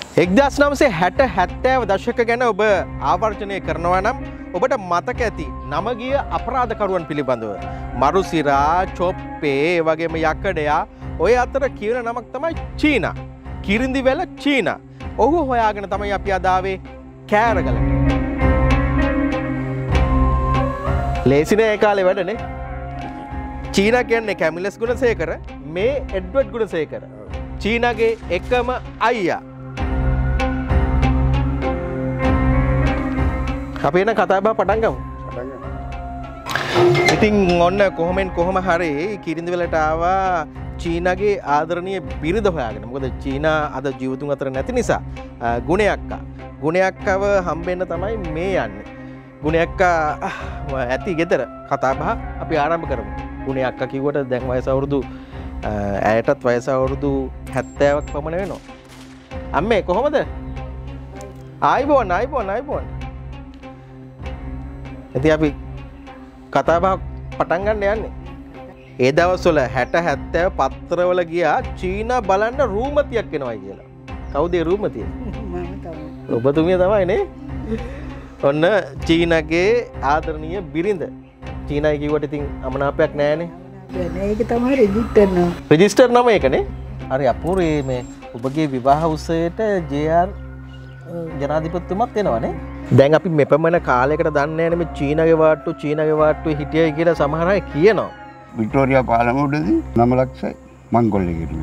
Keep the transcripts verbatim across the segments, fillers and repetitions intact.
එක්දාස් නවසිය හැට හැත්තෑව දශක ගැන ඔබ ආවර්ජනය කරනවා නම් ඔබට මතක ඇති නම ගිය අපරාධකරුවන් පිළිබඳව. මරුසිරා, චොප්පේ, ඒ වගේම යකඩයා ඔය අතර කියන නමක් තමයි චීනා. කිරිඳිවැල චීනා. ඔහු හොයාගෙන තමයි අපි අද ආවේ කෑරගලට. ලේසි නෑ ඒ කාලේ වැඩනේ. චීනා කියන්නේ කැමිලස් ගුණසේකර, මේ එඩ්වඩ් ගුණසේකර. චීනාගේ එකම අයියා. අපි එන කතා බහ පටන් ගමු. ඉතින් ඔන්න කොහොමෙන් කොහොම හරි කිරිඳිවැලට ආවා චීනාගේ ආදරණීය බිරිඳ හොයාගෙන. මොකද චීනා අද ජීවතුන් අතර නැති නිසා ගුණයක්කා. ගුණයක්කව හම්බෙන්න තමයි මේ යන්නේ. ගුණයක්කා ඇති ගෙදර කතා බහ අපි ආරම්භ කරමු. ගුණයක්කා කිව්වට දැන් වයස අවුරුදු ඇයටත් වයස අවුරුදු හැත්තෑවක් පමණ වෙනවා. අම්මේ කොහොමද? ආයිබෝන් ආයිබෝන් ආයිබෝන්. ඉතින් අපි කතා බහ පටන් ගන්න යන්නේ. ඒ දවස්වල හැට හැත්තෑ පත්‍රවල ගියා චීනා බලන්න රූමතියක් එනවා කියලා. කවුද ඒ රූමතිය? මම තමයි. ඔබතුමිය තමයි නේ? ඔන්න චීනාගේ ආදරණීය බිරිඳ. චීනායි කිව්වට ඉතින් අමනාපයක් නෑනේ. ඒක තමයි රෙජිස්ටර් නම. රෙජිස්ටර් නම ඒකනේ. හරි අපූර්වයේ මේ ඔබගේ විවාහ උත්සවයට ජේ ආර් ජනාධිපතිතුමත් එනවනේ. දැන් අපි මෙපමණ කාලයකට දන්නේ නැහැ මේ චීනාගේ වාට්ටු චීනාගේ වාට්ටු හිටියයි කියලා සමහර අය කියනවා. වික්ටෝරියා පාලමුවේදී නව ලක්ෂයි මංගොල්ලේ කිරුවේ.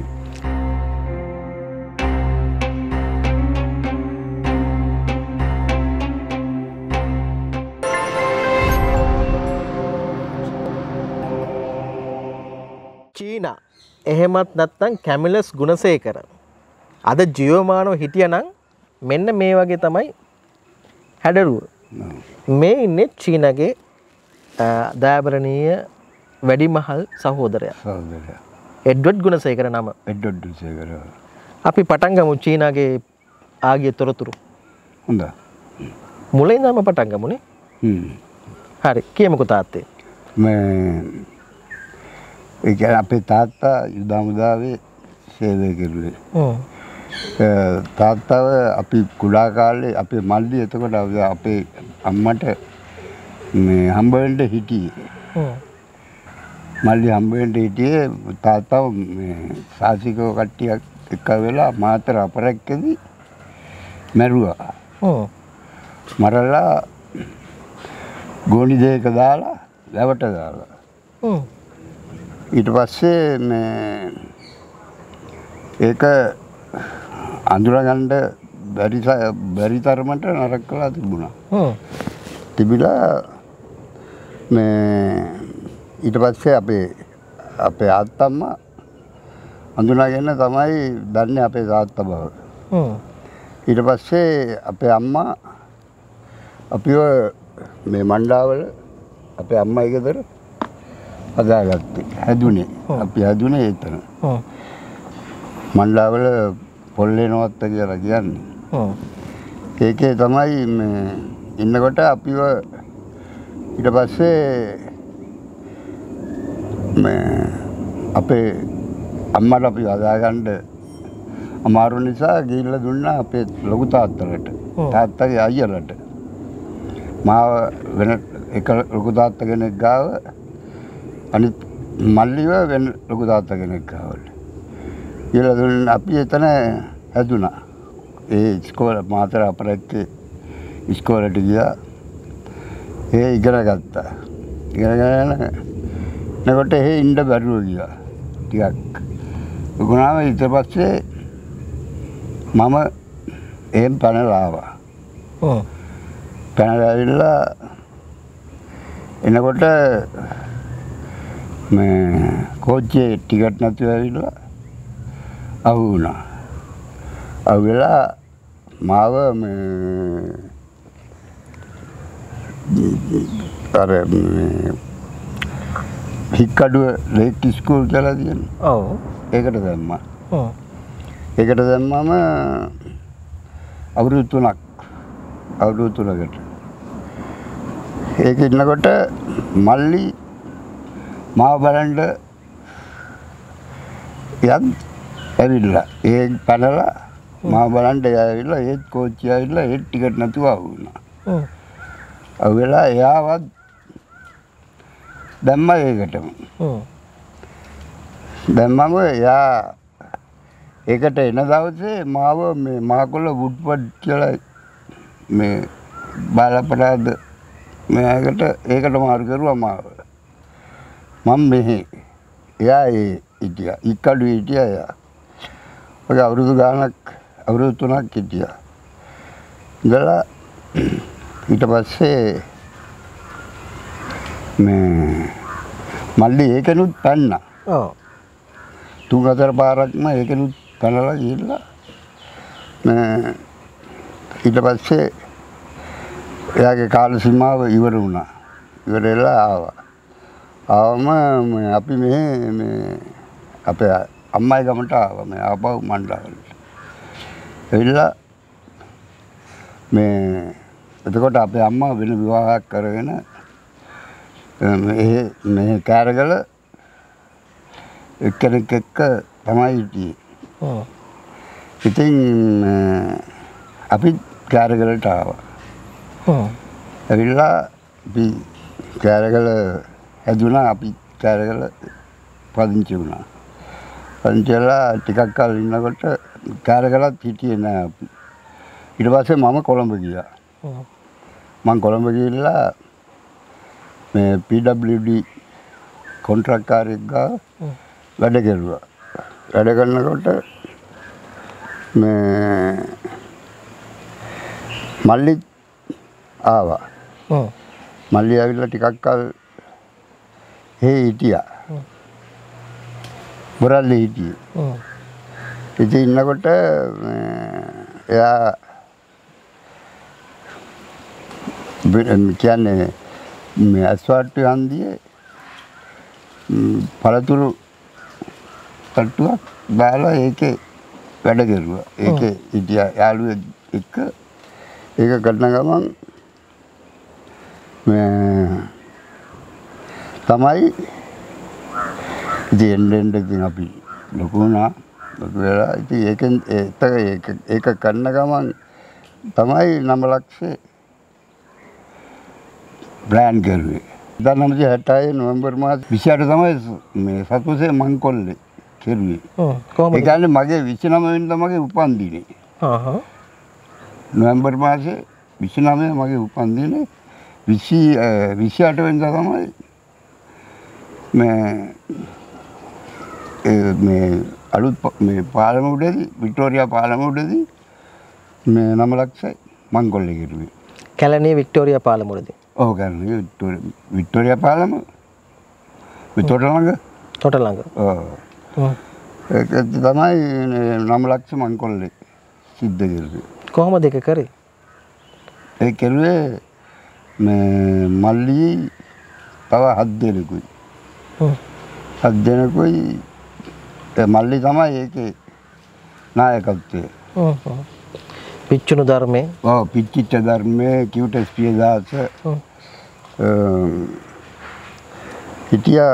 චීනා එහෙමත් නැත්නම් කැමිලස් ගුණසේකර අද ජීවමානව හිටියනම් මෙන්න මේ වගේ තමයි හැඩරුව. මේ ඉන්නේ චීනාගේ දයාබරණීය වැඩිමහල් සහෝදරයා. සහෝදරයා. එඩ්වඩ් ගුණසේකර නම. එඩ්වඩ් ගුණසේකර. අපි පටන් ගමු චීනාගේ ආගිය තොරතුරු. හොඳයි. මුලින් ඉඳන්ම පටන් ගමුනේ. හ්ම්. හරි. කියමුකෝ තාත්තේ. මේ ඒ කියන්නේ අපේ තාත්තා යුද හමුදාවේ සේවය කෙරුවේ. හ්ම්. තාත්තව අපි කුඩා කාලේ අපේ මල්ලි එතකොට අපේ අම්මට මේ හම්බ වෙන්න හිටියේ. හ්ම්. මල්ලි හම්බ වෙන්න හිටියේ තාත්තව මේ සාසිකව කට්ටියක් එක්ක වෙලා මාතර අපරැක්කේදී මැරුවා. හ්ම්. මරලා ගෝණි දෙක දාලා ලැවට දාලා. හ්ම්. ඊට පස්සේ මේ ඒක අඳුරගන්න බැරි බැරි තරමට නරක කළා තිබුණා. හ්ම්. තිබිලා මේ ඊට පස්සේ අපේ අපේ ආත්තම්මා අඳුනාගෙන තමයි දන්නේ අපේ තාත්තා බව. හ්ම්. ඊට පස්සේ අපේ අම්මා අපිව මේ මණ්ඩාවල අපේ අම්මයි ගෙදර හදාගත්තේ. හැදුනේ. අපි හැදුනේ එතන. හ්ම්. මණ්ඩාවල පොල්ලේනවත්ත කියලා කියන්නේ. හ්ම්. ඒකේ තමයි මේ ඉන්නකොට අපිව ඊට පස්සේ මේ අපේ අම්මට අපි හදාගන්න අමාරු නිසා ගිහිල්ලා දුන්නා අපේ ලොකු තාත්තලට. තාත්තගේ අයියලට. මාව වෙන එක ලොකු තාත්තා කෙනෙක් ගාව අනිත් මල්ලිව වෙන ලොකු තාත්තා කෙනෙක් ගාවල. ඊළඟ දුන්න අපි එතන හැදුනා. ඒ ඉස්කෝල මාතර අපරැක්කේ ඉස්කෝලේට ගියා. ඒ ඉගෙන ගත්තා. ඉගෙන ගන්න නකොට එහෙ ඉන්න බැරුව ගියා. ටිකක්. උගුණාම ඊට පස්සේ මම එහෙම පැනලා ආවා. ඔව්. පැනලා ඇවිල්ලා එනකොට මේ කෝච්චියේ ටිකට් නැතුව ඇවිල්ලා අහු වුණා. අහු වෙලා මාව මේ අර මේ හික්කඩුව ලේක් ස්කූල් කියලා තියෙනවා. ඔව්. ඒකට දැම්මා. ඔව්. ඒකට දැම්මම අවුරුදු තුනක් අවුරුදු තුනකට ඒක ඉන්නකොට මල්ලි මාව බලන්න යන් ඇවිල්ලා ඒ පැනලා මාව බලන්න ඇවිල්ලා ඒත් කෝච්චිය ඇවිල්ලා ඒත් ටිකට් නැතුව ආවුණා. හ්ම්. අවෙලා එයාවත් දැම්ම ඒකටම. හ්ම්. දැම්මම එයා ඒකට එන දවසේ මාව මේ මාකොල්ල වුඩ්වඩ් කියලා මේ බාලපරාද මේකට ඒකට මාරු කරුවා මාව. මම මෙහි එයා ඒ හිටියා. ඉක්කඩුවේ හිටියා එයා. ඔය අවුරුදු ගානක් අවුරුදු තුනක් හිටියා. ඉඳලා ඊට පස්සේ මේ මල්ලි ඒකනුත් පැන්නා. ඔව්. තුන් හතර පාරක්ම ඒකනුත් පැනලා ගිහිල්ලා මේ ඊට පස්සේ එයාගේ කාල සීමාව ඉවර වුණා. ඉවර වෙලා ආවා. ආවම අපි මේ මේ අපේ අම්මයි ගමට ආවා මේ ආපහු මණ්ඩලවලට. එවිලා මේ එතකොට අපේ අම්මා වෙන විවාහයක් කරගෙන මේ මේ කාර්යගල එක්කෙනෙක් එක්ක තමයි හිටියේ. හ්ම්. ඉතින් අපි කාර්යගලට ආවා. හ්ම්. ඇවිල්ලා අපි කාර්යගල හැදුනා අපි කාර්යගල පදිංචි වුණා. පදිංචි වෙලා ටිකක් කල් ඉන්නකොට කාර්යගලත් හිටියේ නෑ අපි. ඊට පස්සේ මම කොළඹ ගියා. හ්ම්. මම කොළඹ ගිහිල්ලා මේ පී ඩබ්ලිව් ඩී කොන්ට්‍රැක්ට් කාර්යයක් ගාව වැඩ කරුවා. වැඩ කරනකොට මේ මල්ලි ආවා. හ්ම්. මල්ලි ආවිල්ලා ටිකක් කල් හේ හිටියා. බොරල්ලේ හිටියේ. හ්ම්. ඉතින් ඉන්නකොට එයා කියන්නේ මේ අස්වාට්ටු හන්දියේ පළතුරු තට්ටුවක් දාලා ඒකේ වැඩ කරුවා. ඒකේ හිටියා යාළුවෙක් එක්ක ඒක කරන ගමන් මේ තමයි ඉතින් එන්න ඉතින් අපි ලොකු වුණා. ලොකු වෙලා ඉතින් ඒකෙන් ඒක ඒක කරන ගමන් තමයි නව ලක්ෂේ ප්ලෑන් කරුවේ. දන්නමද හැටයි නොවැම්බර් මාස විසි අට තමයි මේ සතුසේ මංකොල්ලේ කෙරුවේ. හ්ම්. කොහමද? ඒ කියන්නේ මගේ විසි නවය වෙනිදා මගේ උපන්දිනේ. හා හා. නොවැම්බර් මාසේ විසි නවය මගේ උපන්දිනේ. විසි විසි අට වෙනිදා තමයි මේ මේ අලුත් මේ පාලම උඩදී වික්ටෝරියා පාලම උඩදී මේ නව ලක්ෂයි මංකොල්ලේ කෙරුවේ. කැලණිය වික්ටෝරියා පාලම උඩදී. ඔව් කැලණිය වික්ටෝරියා පාලම විතොට ළඟ. තොට ළඟ. ඔව්. හ්ම්. ඒක තමයි නව ලක්ෂ මංකොල්ලේ සිද්ධ කරුවේ. කොහොමද ඒක කරේ? ඒ කෙරුවේ මේ මල්ලි තව හත් දෙනෙකුයි. හ්ම්. හත් දෙනෙකුයි මල්ලි තමයි ඒකේ නායකත්වය. හ්ම් හ්ම්. පිච්චුණු ධර්මයේ. ඔව් පිච්චිච්ච ධර්මයේ කිව්ටස් පියදාස හ්ම්. හිටියා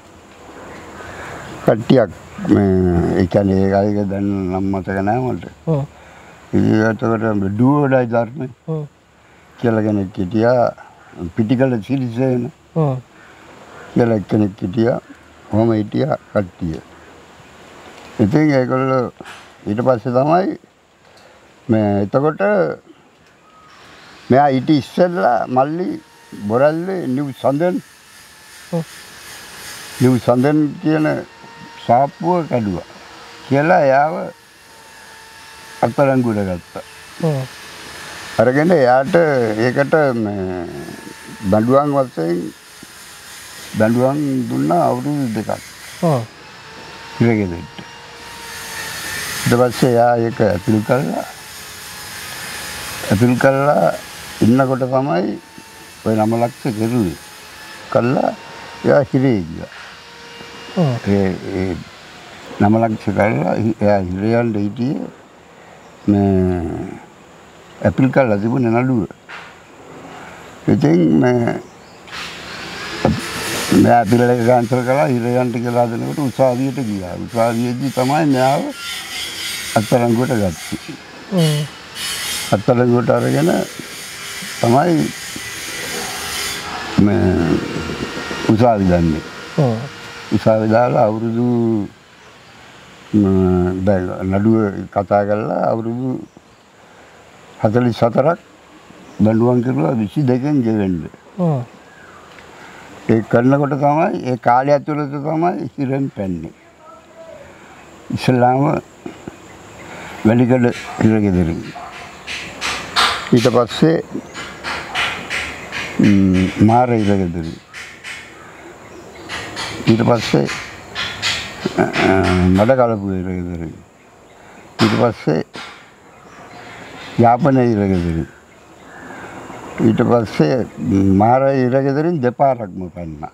කට්ටියක් මේ ඒ කියන්නේ ඒ කාලේ දැන් නම් මතක නැහැ මට. හ්ම්. ඒකට ඩුවෝඩයි ධර්මයේ හ්ම්. කියලා කෙනෙක් හිටියා. පිටිකල සිරිසේන හ්ම්. කියලා කෙනෙක් හිටියා. කොහොම හිටියා කට්ටිය. ඉතින් ඒගොල්ලෝ ඊට පස්සේ තමයි මේ එතකොට මෙයා ඊට ඉස්සෙල්ලා මල්ලි බොරල්ලේ නිව් සඳන් නිව් සඳන් කියන සාප්පුව කැඩුවා කියලා එයාව අත්අඩංගුවට ගත්තා. හ්ම්. අරගෙන එයාට ඒකට මේ දඬුවම් වශයෙන් දඬුවම් දුන්නා අවුරුදු දෙකක්. හ්ම්. ඉරගෙදෙට්ට. ඊට පස්සේ එයා ඒක ඇතුල් කළා. ඇතුල් කළා ඉන්නකොට තමයි ඔය නව ලක්ෂ කෙරුවේ. කළා එයා හිරේ ගියා. හ්ම්. ඒ ඒ නව ලක්ෂ කළා එයා හිරේ යන්න හිටියේ මේ ඇපිල් කළා තිබුණේ නඩුව. ඉතින් මේ මම ඇපිල් එක කැන්සල් කළා හිරේ යන්න කියලා හදනකොට උසාවියට ගියා. උසාවියේදී තමයි මෙයාව අත්අඩංගුවට ගත්තේ. අත්අඩංගුවට අරගෙන තමයි මේ උසාවි දන්නේ. උසාවි දාලා අවුරුදු නඩුව කතා කරලා අවුරුදු හතළිස් හතරක් දඬුවම් කරුවා විසි දෙකෙන් ගෙවෙන්න. ඒ කරනකොට තමයි ඒ කාලය ඇතුළත තමයි හිරෙන් පැන්නේ. ඉස්ලාම වැලිකඩ හිරගෙදරින්. ඊට පස්සේ මාර හිරගෙදරින්. ඊට පස්සේ මඩ කලපු හිරගෙදරින්. ඊට පස්සේ යාපන හිරගෙදරින්. ඊට පස්සේ මාර හිරගෙදරින් දෙපාරක්ම පැන්නා.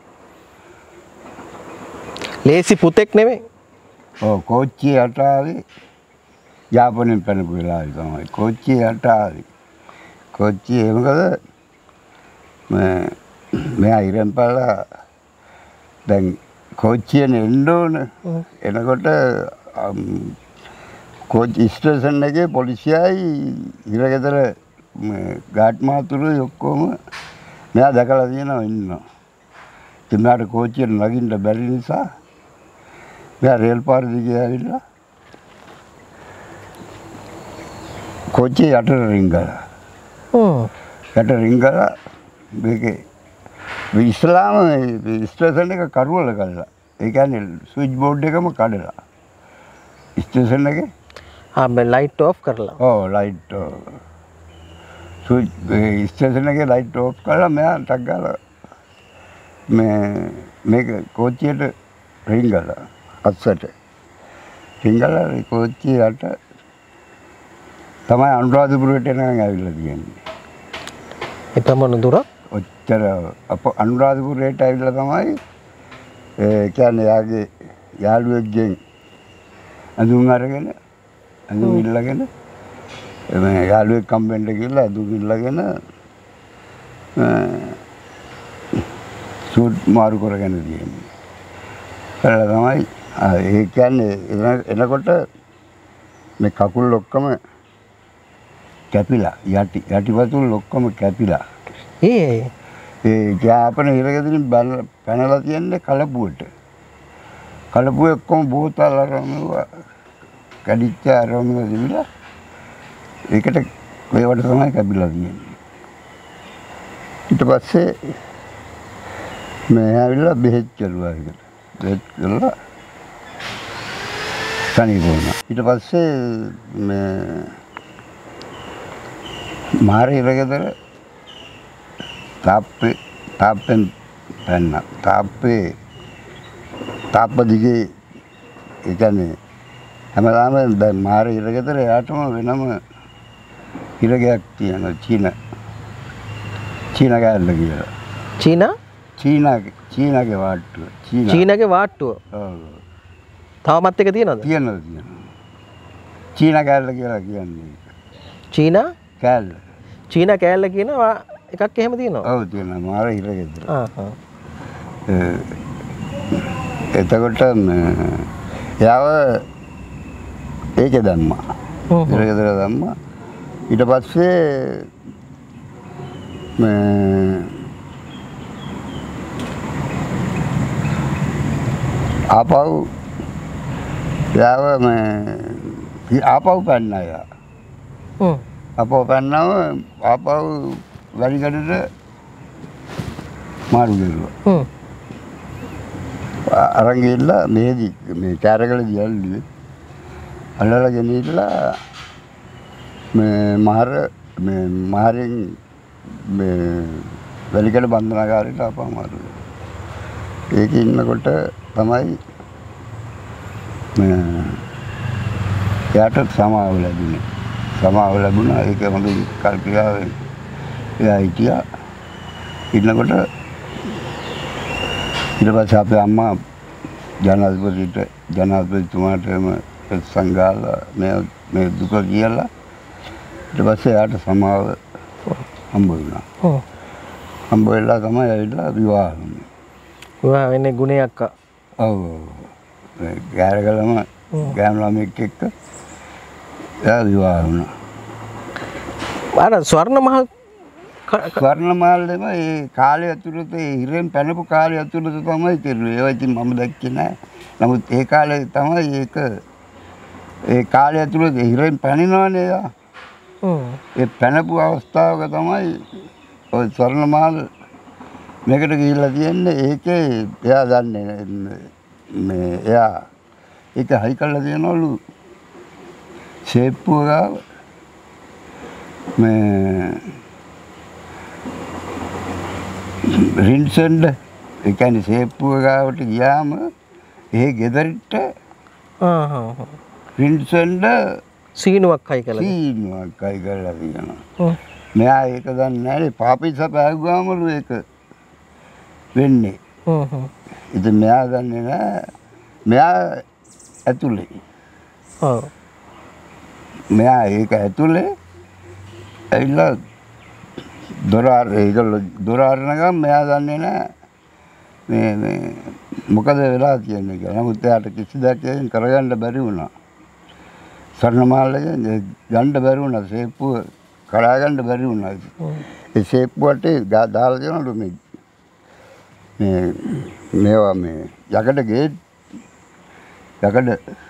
ලේසි පුතෙක් නෙමෙයි. ඔව් කෝච්චිය යට ආවේ යාපනයෙන් පැනපු වෙලාවේ තමයි. කෝච්චිය යට ආවේ. කෝච්චිය මොකද මේ මෙයා ඉරන් පාලා දැන් කෝච්චියෙන් එන්න ඕන. එනකොට කෝච්චි ස්ටේෂන් එකේ පොලිසියයි හිරගෙදර මේ ගාඩ් මාතුරුයි ඔක්කොම මෙයා දැකලා තියෙනවා ඉන්නවා. ඉතින් මෙයාට කෝච්චියට නගින්න බැරි නිසා මෙයා රේල් පාර දිගේ ඇවිල්ලා කෝච්චිය යට රිංගලා. ඔව්. යට රිංගලා මේකේ ඉස්ලාම ස්ටේෂන් එක කරුවල කළා. ඒ කියන්නේ ස්විච් බෝඩ් එකම කඩලා. ස්ටේෂන් එකේ ආ මේ ලයිට් ඔෆ් කරලා. ඔව් ලයිට් ස්විච් ස්ටේෂන් එකේ ලයිට් ඔෆ් කරලා මෙයා ටක් ගාලා මේ මේක කෝච්චියට රිංගලා අස්සට. රිංගලා කෝච්චියට තමයි අනුරාධපුරයට එනකන් ඇවිල්ලා තියෙන්නේ. එතමන දුර ඔච්චර අප අනුරාධපුරයට ඇවිල්ලා තමයි ඒ කියන්නේ යාගේ යාළුවෙක්ගෙන් අඳුන් අරගෙන අඳුන් ඉල්ලගෙන මේ යාළුවෙක් කම්බෙන්ට ගිහලා අඳුන් ඉල්ලගෙන සූට් මාරු කරගෙන තියෙන්නේ. කරලා තමයි ඒ කියන්නේ එනකොට මේ කකුල් ඔක්කොම කැපිලා යටි යටිපතුල් ඔක්කොම කැපිලා. ඒ ඒ යාපන හිරගෙදරින් පැනලා තියන්නේ කලපුවට. කලපුවේ ඔක්කොම බෝතල් අරගෙන කැඩිච්ච අරගෙන දිවිලා ඒකට වේවට තමයි කැපිලා තියෙන්නේ. ඊට පස්සේ මේ ඇවිල්ලා බෙහෙත් කරුවා ඒකට. බෙහෙත් කළා තනි වුණා. ඊට පස්සේ මේ මාර හිරගෙදර තාප්පේ තාප්පෙන් පැන්න තාප්පේ තාප්ප දිගේ ඒ කියන්නේ හැමදාම දැන් මාර හිරගෙදර යාටම වෙනම හිරගයක් තියෙනවා චීන චීන කෑල්ල කියලා. චීනා චීනාගේ චීනාගේ වාට්ටුව. චීනා චීනාගේ වාට්ටුව. ඔව්. තවමත් එක තියෙනවද? තියෙනවා තියෙනවා. චීනා කෑල්ල කියලා කියන්නේ. චීනා කෑල්ල. චීනා කෑල්ල කියනවා එකක් එහෙම තියෙනවා. ඔව් තියෙනවා මාර හිරගෙදර. ආ ආ. එතකොට එයාව ඒකේ දැම්මා. හිරගෙදර දැම්මා. ඊට පස්සේ මේ ආපහු යාව මේ ආපහු පැන්නා යා. හ්ම්. ආපහු පැන්නව ආපහු වැලිකඩට මාරු කරුවා. හ්ම්. අරන් ගිහලා මේදි මේ කෑරකලදී ඇල්ලුවේ. අල්ලලා ගෙනිහිල්ලා මේ මහර මේ මහරෙන් මේ වැලිකඩ බන්ධනාගාරයට ආපහු මාරුවා. ඒකේ ඉන්නකොට තමයි මේ එයාට සමාව ලැබුණේ. සමාව ලැබුණා. ඒක හොඳින් කල්පියාවෙන් එයා හිටියා. ඉන්නකොට ඊට පස්සේ අපේ අම්මා ජනාධිපතිට ජනාධිපතිතුමාට සංගාලා මේ මේ දුක කියලා ඊට පස්සේ එයාට සමාව හම්බ වුණා. ඔව්. හම්බ වෙලා තමයි ඇවිල්ලා විවාහ වුණේ. විවාහ වෙන්නේ ගුණේ අක්කා. ඔව්. ගෑරගලම ගෑනු ළමෙක් එක්ක එයා විවාහ වුණා. අර ස්වර්ණ මහල් ස්වර්ණමාලෙම ඒ කාලය ඇතුළත ඒ හිරෙන් පැනපු කාලය ඇතුළත තමයි කෙරුවේ. ඒවා ඉතින් මම දැක්කේ නැහැ. නමුත් ඒ කාලේ තමයි ඒක ඒ කාලය ඇතුළත හිරෙන් පැනිනවනේ එයා. ඒ පැනපු අවස්ථාවක තමයි ඔය ස්වර්ණමාල මේකට ගිහිල්ලා තියෙන්නේ. ඒකේ එයා දන්නේ මේ එයා ඒක හයි කරලා තියනවලු ෂේප්පුව ගාව මේ රින්සන්ඩ් ඒ කියන්නේ ෂේප්පුව ගාවට ගියාම ඒ ගෙදරට රින්සන්ඩ් සීනුවක් හයි කළා. සීනුවක් හයි කරලා තියෙනවා. මෙයා ඒක දන්නේ නැහැ. පාපිස පෑගුවාමලු ඒක වෙන්නේ. ඉතින් මෙයා දන්නේ නැහැ. මෙයා ඇතුලේ. ඔව්. මෙයා ඒක ඇතුලේ ඇවිල්ලා දොර අර ඒගොල්ලෝ දොර අරනගම මෙයා දන්නේ නැහැ මේ මේ මොකද වෙලා තියෙන්නේ කියලා. නමුත් එයාට කිසි දෙයක් කරගන්න බැරි වුණා. ස්වර්ණමාලගේ ගන්න බැරි වුණා. ෂේප්පුව කඩා ගන්න බැරි වුණා. ඒ ෂේප්පුවට දාලා දෙනවලු මේ මේ මේවා මේ යකඩ ගේට් යකඩ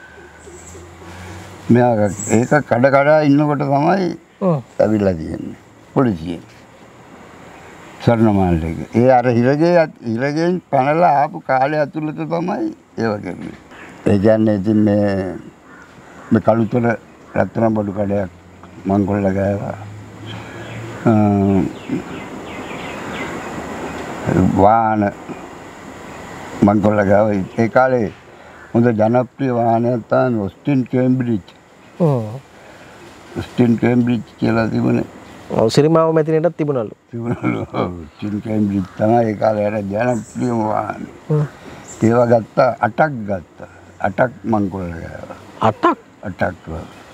මෙයා ඒක කඩ කඩා ඉන්නකොට තමයි ඇවිල්ලා තියෙන්නේ පොලිසියෙන්. ස්වර්ණමාලගේ ඒ අර හිරගේ හිරගෙන් පැනලා ආපු කාලය ඇතුළත තමයි ඒව කෙරුවේ. ඒ කියන්නේ ඉතින් මේ මේ කළුතර රත්තරන් බඩු කඩයක් මංගොල්ල ගෑවා. වාහන මංගොල්ල ගාව. ඒ කාලේ හොඳ ජනප්‍රිය වාහනයක් තමයි ඔස්ටින් කේම්බ්‍රිජ්. ඔව්. ඔස්ටින් කේම්බ්‍රිජ් කියලා තිබුණේ. ඔව් සිරිමාව මැතිනේටත් තිබුණලු. තිබුණලු. ඔස්ටින් කේම්බ්‍රිජ් තමයි ඒ කාලේ අර ජනප්‍රියම වාහනේ. ඒවා ගත්තා අටක් ගත්තා. අටක් මංගොල්ල ගාවා. අටක් අටක්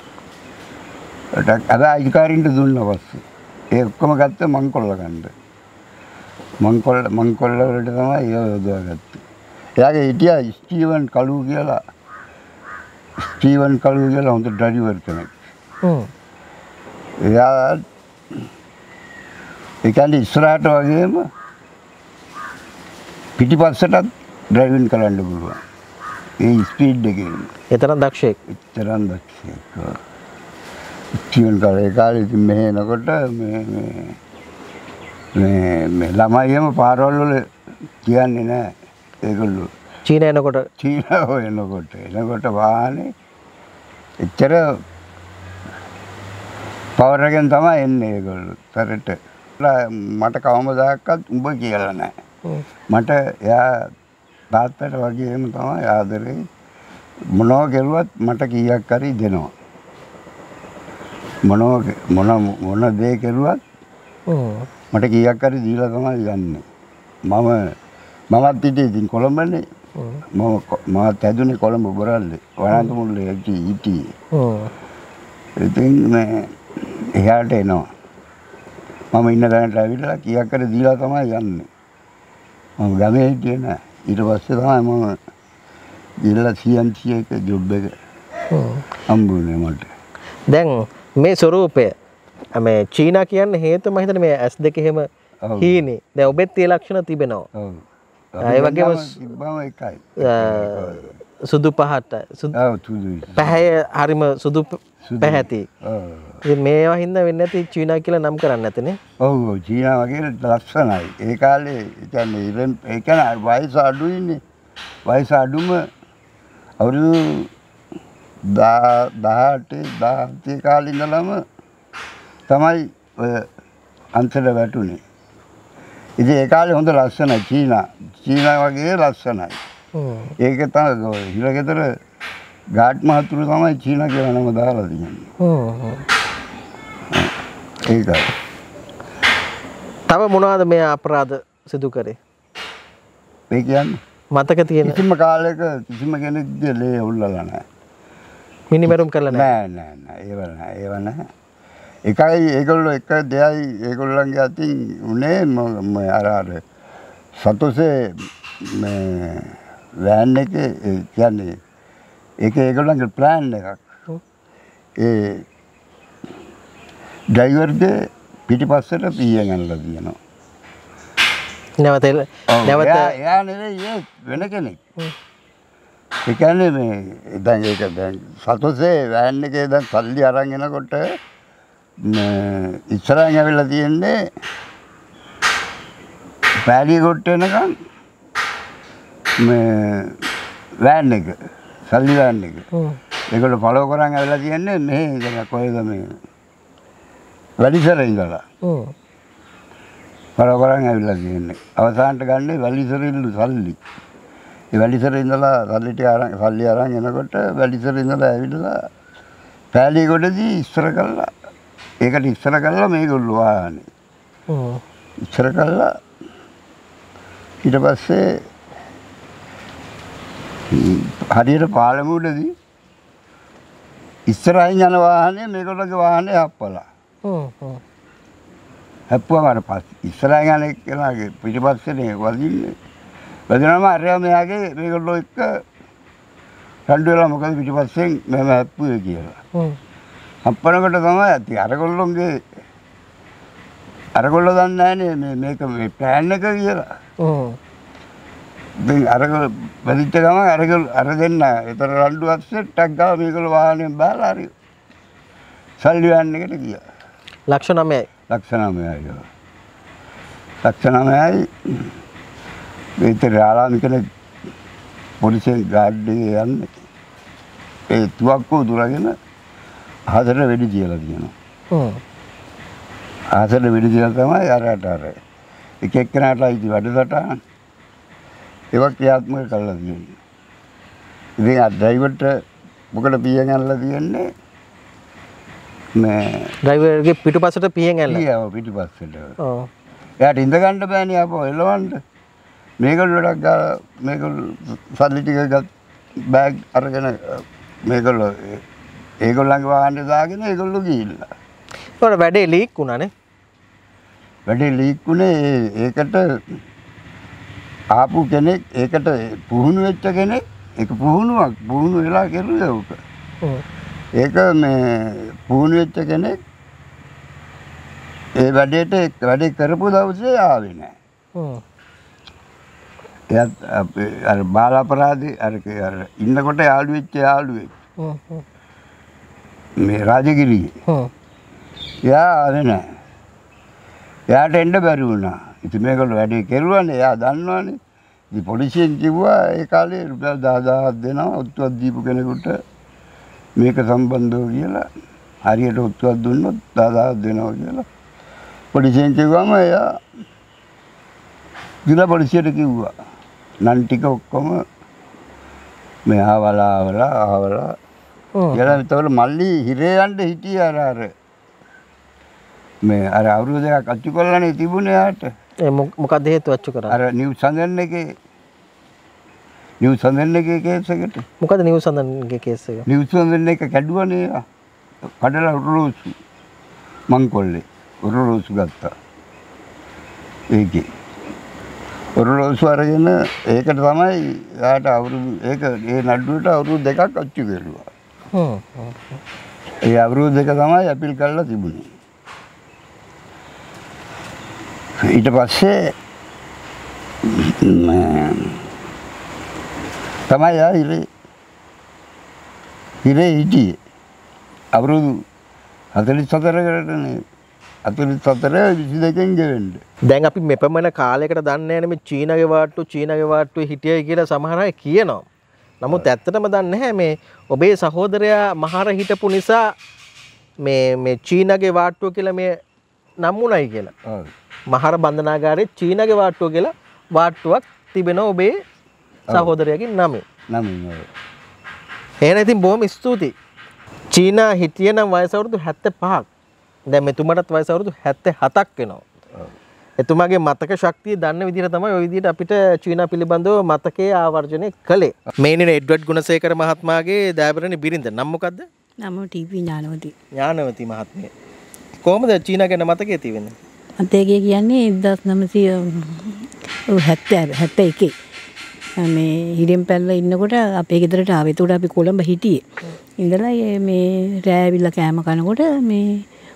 අටක් අද අයිතිකාරින්ට දුන්නා පස්සේ. ඒ ඔක්කොම ගත්ත මංකොල්ල ගන්න. මංකොල්ල මංකොල්ල වලට තමයි ඒව යොදවගත්තේ. එයාගේ හිටියා ස්ටීවන් කලු කියලා. ස්ටීවන් කලු කියලා හොඳ ඩ්‍රයිවර් කෙනෙක්. හ්ම්. එයා ඒ කියන්නේ ඉස්සරහට වගේම පිටිපස්සටත් ඩ්‍රයිවිං කරන්න පුළුවන්. ඒ ස්පීඩ් එකේ. ඒ තරම් දක්ෂයෙක්. තරම් දක්ෂයෙක්. ස්ටීවන් කලු ඒ කාලේ ඉතින් මෙහෙ එනකොට මේ මේ මේ මේ ළමයිම පාරවල් වල කියන්නේ නැහැ. ඒගොල්ලෝ චීන එනකොට චීන එනකොට එනකොට වාහනේ එච්චර පවර් එකෙන් තමයි එන්නේ ඒගොල්ලෝ තරට. මට කවමදාකවත් උඹ කියලා නැහැ. මට එයා තාත්තට වගේම තමයි ආදරේ. මොනවා කරුවත් මට කීයක් හරි දෙනවා. මොනවා මොන මොන දේ කරුවත් මට කීයක් හරි දීලා තමයි යන්නේ. මම මමත් හිටියේ ඉතින් කොළඹනේ. මම මමත් හැදුනේ කොළඹ බොරල්ලේ. වනාන්ත මුල්ලේ හිටියේ. ඉතින් මේ එහාට එනවා. මම ඉන්න තැනට ඇවිල්ලා කීයක් හරි දීලා තමයි යන්නේ. මම ගමේ හිටියේ නෑ. ඊට පස්සේ තමයි මම ගිහලා සී එම් සී එක ජොබ් එක හම්බුනේ මට. දැන් මේ ස්වරූපය මේ චීනා කියන්නේ හේතුව මම හිතන්නේ මේ ඇස් දෙක එහෙම හීනේ. දැන් ඔබෙත් ඒ ලක්ෂණ තිබෙනවා. ඔව්. ඒ වගේම තිබ්බම එකයි. සුදු පහට සුදු ඔව් සුදුයි. පැහැය හරිම සුදු පැහැති. ඔව්. ඉතින් මේවා හින්දා වෙන්නේ නැති චීනා කියලා නම් කරන්නේ නැතනේ. ඔව් චීනා වගේ ලස්සනයි. ඒ කාලේ කියන්නේ ඉරන් ඒ කියන්නේ වයස අඩුයිනේ. වයස අඩුම අවුරුදු දහඅට දහහතේ කාලේ ඉඳලම තමයි ඔය අන්තර වැටුනේ. ඉතින් ඒ කාලේ හොඳ ලස්සනයි චීනා. චීනා වගේ ලස්සනයි. ඒක තමයි හිරගෙදර ගාඩ් මහතුරු තමයි චීනා කියලා නම දාලා තියෙන්නේ. ඒකයි. තව මොනවද මේ අපරාධ සිදු කරේ? ඒ කියන්නේ මතක තියෙන කිසිම කාලයක කිසිම කෙනෙක්ගේ ලේ උල්ලලා නැහැ. මිනිමරුම් කරලා නැහැ. නෑ නෑ නෑ ඒව නෑ ඒව නෑ. එකයි ඒගොල්ලෝ එක දෙයයි ඒගොල්ලන්ගේ අතින් උනේ මම අර අර සතොසේ මේ වෑන් එකේ කියන්නේ ඒක ඒගොල්ලන්ගේ ප්ලෑන් එකක්. ඒ ඩ්‍රයිවර්ගේ පිටිපස්සට පීයෙන් ඇනලා තියෙනවා. නැවත නැවත එයා නෙවෙයි ඒ වෙන කෙනෙක්. ඒ කියන්නේ මේ දැන් ඒක දැන් සතොසේ වෑන් එකේ දැන් සල්ලි අරන් එනකොට ඉස්සරහින් ඇවිල්ලා තියෙන්නේ පෑලිය කොට එනකන් මේ වෑන් එක සල්ලි වෑන් එක. ඒගොල්ලෝ ෆලෝ කරන් ඇවිල්ලා තියෙන්නේ මේ දැන් කොහෙද මේ වැලිසරේ ඉඳලා. ඔව්. ෆලෝ කරන් ඇවිල්ලා තියෙන්නේ. අවසානට ගන්නේ වැලිසරිල්ලු සල්ලි. ඒ වැලිසරේ ඉඳලා සල්ලි ටික අරන් සල්ලි අරන් එනකොට වැලිසරේ ඉඳලා ඇවිල්ලා පෑලිය කොටදී ඉස්සර කළා. ඒකට ඉස්සර කළා මේගොල්ලෝ ආන්නේ. ඔව්. ඉස්සර කළා ඊට පස්සේ හරියට පාලමුවේදී ඉස්සරහින් යන වාහනේ මේගොල්ලෝගේ වාහනේ හප්පලා. ඔව් ඔව්. හප්පුවම අර පස්සේ ඉස්සරහින් යන එක්කෙනාගේ පිටිපස්සේනේ වදින්නේ. වදිනම අරයා මෙයාගේ මේගොල්ලෝ එක්ක රණ්ඩු වෙලා මොකද පිටිපස්සෙන් මම හප්පුවේ කියලා. ඔව්. හප්පනකොට තමයි ඇති අරගොල්ලෝගේ අරගොල්ලෝ දන්නේ නැහැ මේ මේක මේ ප්ලෑන් එක කියලා. ඔව්. දැන් අරගොල්ලෝ බදිච්ච ගමන් අරගොල්ලෝ අර දෙන්න ඒතර රණ්ඩු අස්සේ ටක් ගාව මේගොල්ලෝ වාහනේ බාලා හරි සල්ලි වෑන් එකට ගියා. ලක්ෂ නවයයි. ලක්ෂ නවයයි. ලක්ෂ නවයයි ඒතර ආලාමිකනේ පොලිසියෙන් ගාඩ් එකේ යන්නේ. ඒ තුවක්කුව දුරගෙන හතර වෙඩි තියලා තියෙනවා. ඔව්. හතර වෙඩි තියලා තමයි අරට අර එක එක්කෙනාට අයිති වැඩසටහන් ඒවා ක්‍රියාත්මක කරලා තියෙන්නේ. ඉතින් ආ ඩ්‍රයිවර්ට මොකද පියෙන් ඇනලා තියෙන්නේ? මේ ඩ්‍රයිවර්ගේ පිටුපසට පියෙන් ඇනලා. ඊයව පිටුපස්සට. ඔව්. එයාට ඉඳ ගන්න බෑනේ ආපහු එලවන්න. මේගොල්ලෝට ගාලා මේගොල්ලෝ සල්ලි ටික ගත් බෑග් අරගෙන මේගොල්ලෝ ඒගොල්ලන්ගේ වාහනේ දාගෙන ඒගොල්ලෝ ගිහිල්ලා. ඒකට වැඩේ ලීක් වුණානේ. වැඩේ ලීක් වුණේ ඒකට ආපු කෙනෙක් ඒකට පුහුණු වෙච්ච කෙනෙක් ඒක පුහුණුවක් පුහුණු වෙලා කරුවේ උක. ඔව්. ඒක මේ පුහුණු වෙච්ච කෙනෙක් ඒ වැඩේට වැඩේ කරපු දවසේ ආවේ නැහැ. ඔව්. එයාත් අර බාල අපරාධේ අර අර ඉන්නකොට යාළු වෙච්ච යාළුවෙක්. ඔව් ඔව්. මේ රාජගිරියේ. ඔව්. එයා ආවේ නැහැ. එයාට එන්න බැරි වුණා. ඉතින් මේගොල්ලෝ වැඩේ කෙරුවානේ. එයා දන්නවනේ. ඉතින් පොලිසියෙන් කිව්වා ඒ කාලේ රුපියල් දහදාහක් දෙනවා ඔත්තුවක් දීපු කෙනෙකුට මේක සම්බන්ධව කියලා. හරියට ඔත්තුවක් දුන්නොත් දහදාහක් දෙනවා කියලා. පොලිසියෙන් කිව්වම එයා ගිහලා පොලිසියට කිව්වා. නන් ටික ඔක්කොම මේ ආවලා ආවලා ආවලා. ඔව්. ඊළඟ විතර මල්ලි හිරේ යන්න හිටියේ අර අර මේ අර අවුරුදු දෙකක් අච්චු කරලානේ තිබුණේ යාට. ඒ මොකක්ද හේතුව අච්චු කරා? අර නිව්ස් සඳන් එකේ නිව්ස් සඳන් එකේ කේස් එකට. මොකද නිව්ස් සඳන්ගේ කේස් එක? නිව්ස් සඳන් එක කැඩුවනේ යා. කඩලා උරුලෝසු මංකොල්ලේ උරුලෝසු ගත්තා. ඒකේ උරුලෝසු අරගෙන ඒකට තමයි යාට අවුරුදු ඒක ඒ නඩුවට අවුරුදු දෙකක් අච්චු කෙරුවා. හ්ම්. ඒ අවුරුදු දෙක තමයි අපීල් කරලා තිබුණේ. ඊට පස්සේ තමයි ආ ඉරේ ඉරේ හිටියේ අවුරුදු හතළිස් හතරකටනේ හතළිස් හතර විසි දෙකෙන් ගෙවෙන්නේ. දැන් අපි මෙපමණ කාලයකට දන්නේ නැහැ මේ චීනගේ වාට්ටු චීනගේ වාට්ටුවේ හිටියයි කියලා සමහර අය කියනවා. නමුත් ඇත්තටම දන්නේ නැහැ මේ ඔබේ සහෝදරයා මහර හිටපු නිසා මේ මේ චීනගේ වාට්ටුව කියලා මේ නම් වුණයි කියලා. ඔව්. මහර බන්ධනාගාරයේ චීනගේ වාට්ටුව කියලා වාට්ටුවක් තිබෙනවා ඔබේ සහෝදරයාගේ නමේ. නමේ. එහෙනම් ඉතින් බොහොම ස්තුතියි. චීනා හිටිය නම් වයස අවුරුදු හැත්තෑ පහක්. දැන් මෙතුමාටත් වයස අවුරුදු හැත්තෑ හතක් වෙනවා. ඔව්. එතුමාගේ මතක ශක්තිය දන්න විදිහට තමයි ওই විදිහට අපිට චීනා පිළිබඳව මතකයේ ආවර්ජනය කළේ. මේනින එඩ්වඩ් ගුණසේකර මහත්මයාගේ දෑබරණි බිරිඳ නම් මොකද්ද? නම ටීපී ඥානවති. ඥානවති මහත්මිය. කොහොමද චීනා ගැන මතකයේ තියෙන්නේ? අතේගේ කියන්නේ එක්දාස් නවසිය හැත්තෑ එකේ මේ හිරෙන් පැනලා ඉන්නකොට අපේ ගෙදරට ආවේ. ඒකට අපි කොළඹ හිටියේ. ඉඳලා මේ රෑ ඇවිල්ලා කෑම කනකොට මේ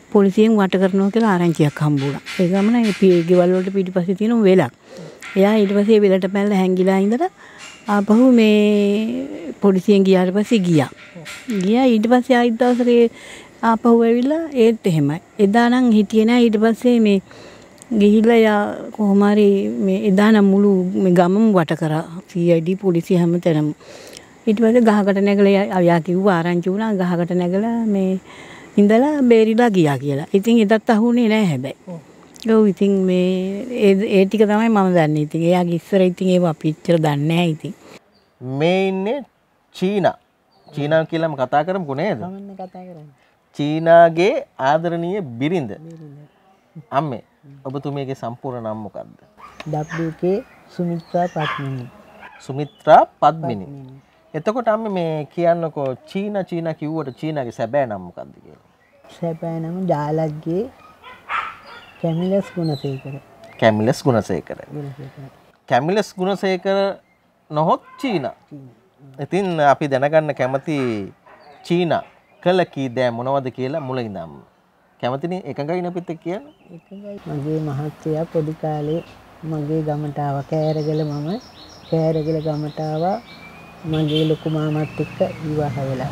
පොලිසියෙන් වට කරනවා කියලා ආරංචියක් හම්බුණා. ඒ ගමන ඒ ගෙවල් වලට පිටිපස්සේ තියෙන වෙලක්. එයා ඊට පස්සේ වෙලට පැනලා හැංගිලා ඉඳලා ආපහු මේ පොලිසියෙන් ගියාට පස්සේ ගියා. ගියා ඊට පස්සේ ආයිත් දවසක ආපහු ඇවිල්ලා ඒත් එහෙමයි. එදා නම් හිටියේ නෑ. ඊට පස්සේ මේ ගිහිල්ලා යා කොහොම හරි මේ එදා නම් මුළු මේ ගමම වට කරා. සී ආයි ඩී පොලිසිය හැමතැනම. ඊට පස්සේ ගහකට නැගලා යා කිව්වා ආරංචි වුණා ගහකට නැගලා මේ ඉඳලා බේරිලා ගියා කියලා. ඉතින් එදත් අහුනේ නෑ හැබැයි. ඔව් ඉතින් මේ ඒ ඒ ටික තමයි මම දන්නේ. ඉතින් එයාගේ ඉස්සර ඉතින් ඒව අපි ඉච්චර දන්නේ නැහැ ඉතින්. මේ ඉන්නේ චීනා. චීනා කියලාම කතා කරමුකෝ නේද? මම කතා කරන්නේ. චීනාගේ ආදරණීය බිරිඳ. අම්මේ ඔබතුමියගේ සම්පූර්ණ නම මොකක්ද? W K Sumithra Padmini. සුමිත්‍රා පද්මිනි. එතකොට අම්මේ මේ කියන්නකෝ චීනා චීනා කිව්වට චීනාගේ සැබෑ නම මොකක්ද කියලා? සැබෑ නම ජාලග්ගේ කැමිලස් ගුණසේකර. කැමිලස් ගුණසේකර. කැමිලස් ගුණසේකර නොහොත් චීනා. ඉතින් අපි දැනගන්න කැමති චීනා කළ කී දෑ මොනවද කියලා මුලින්දම. කැමතිනේ එකඟයි අපිත් එක්ක කියන්න. එකඟයි. මගේ මහත්තයා පොඩි කාලේ මගේ ගමට ආවා. කෑරගල මම කෑරගල ගමට ආවා. මගේ ලොකු මාමත් එක්ක විවාහ වෙලා.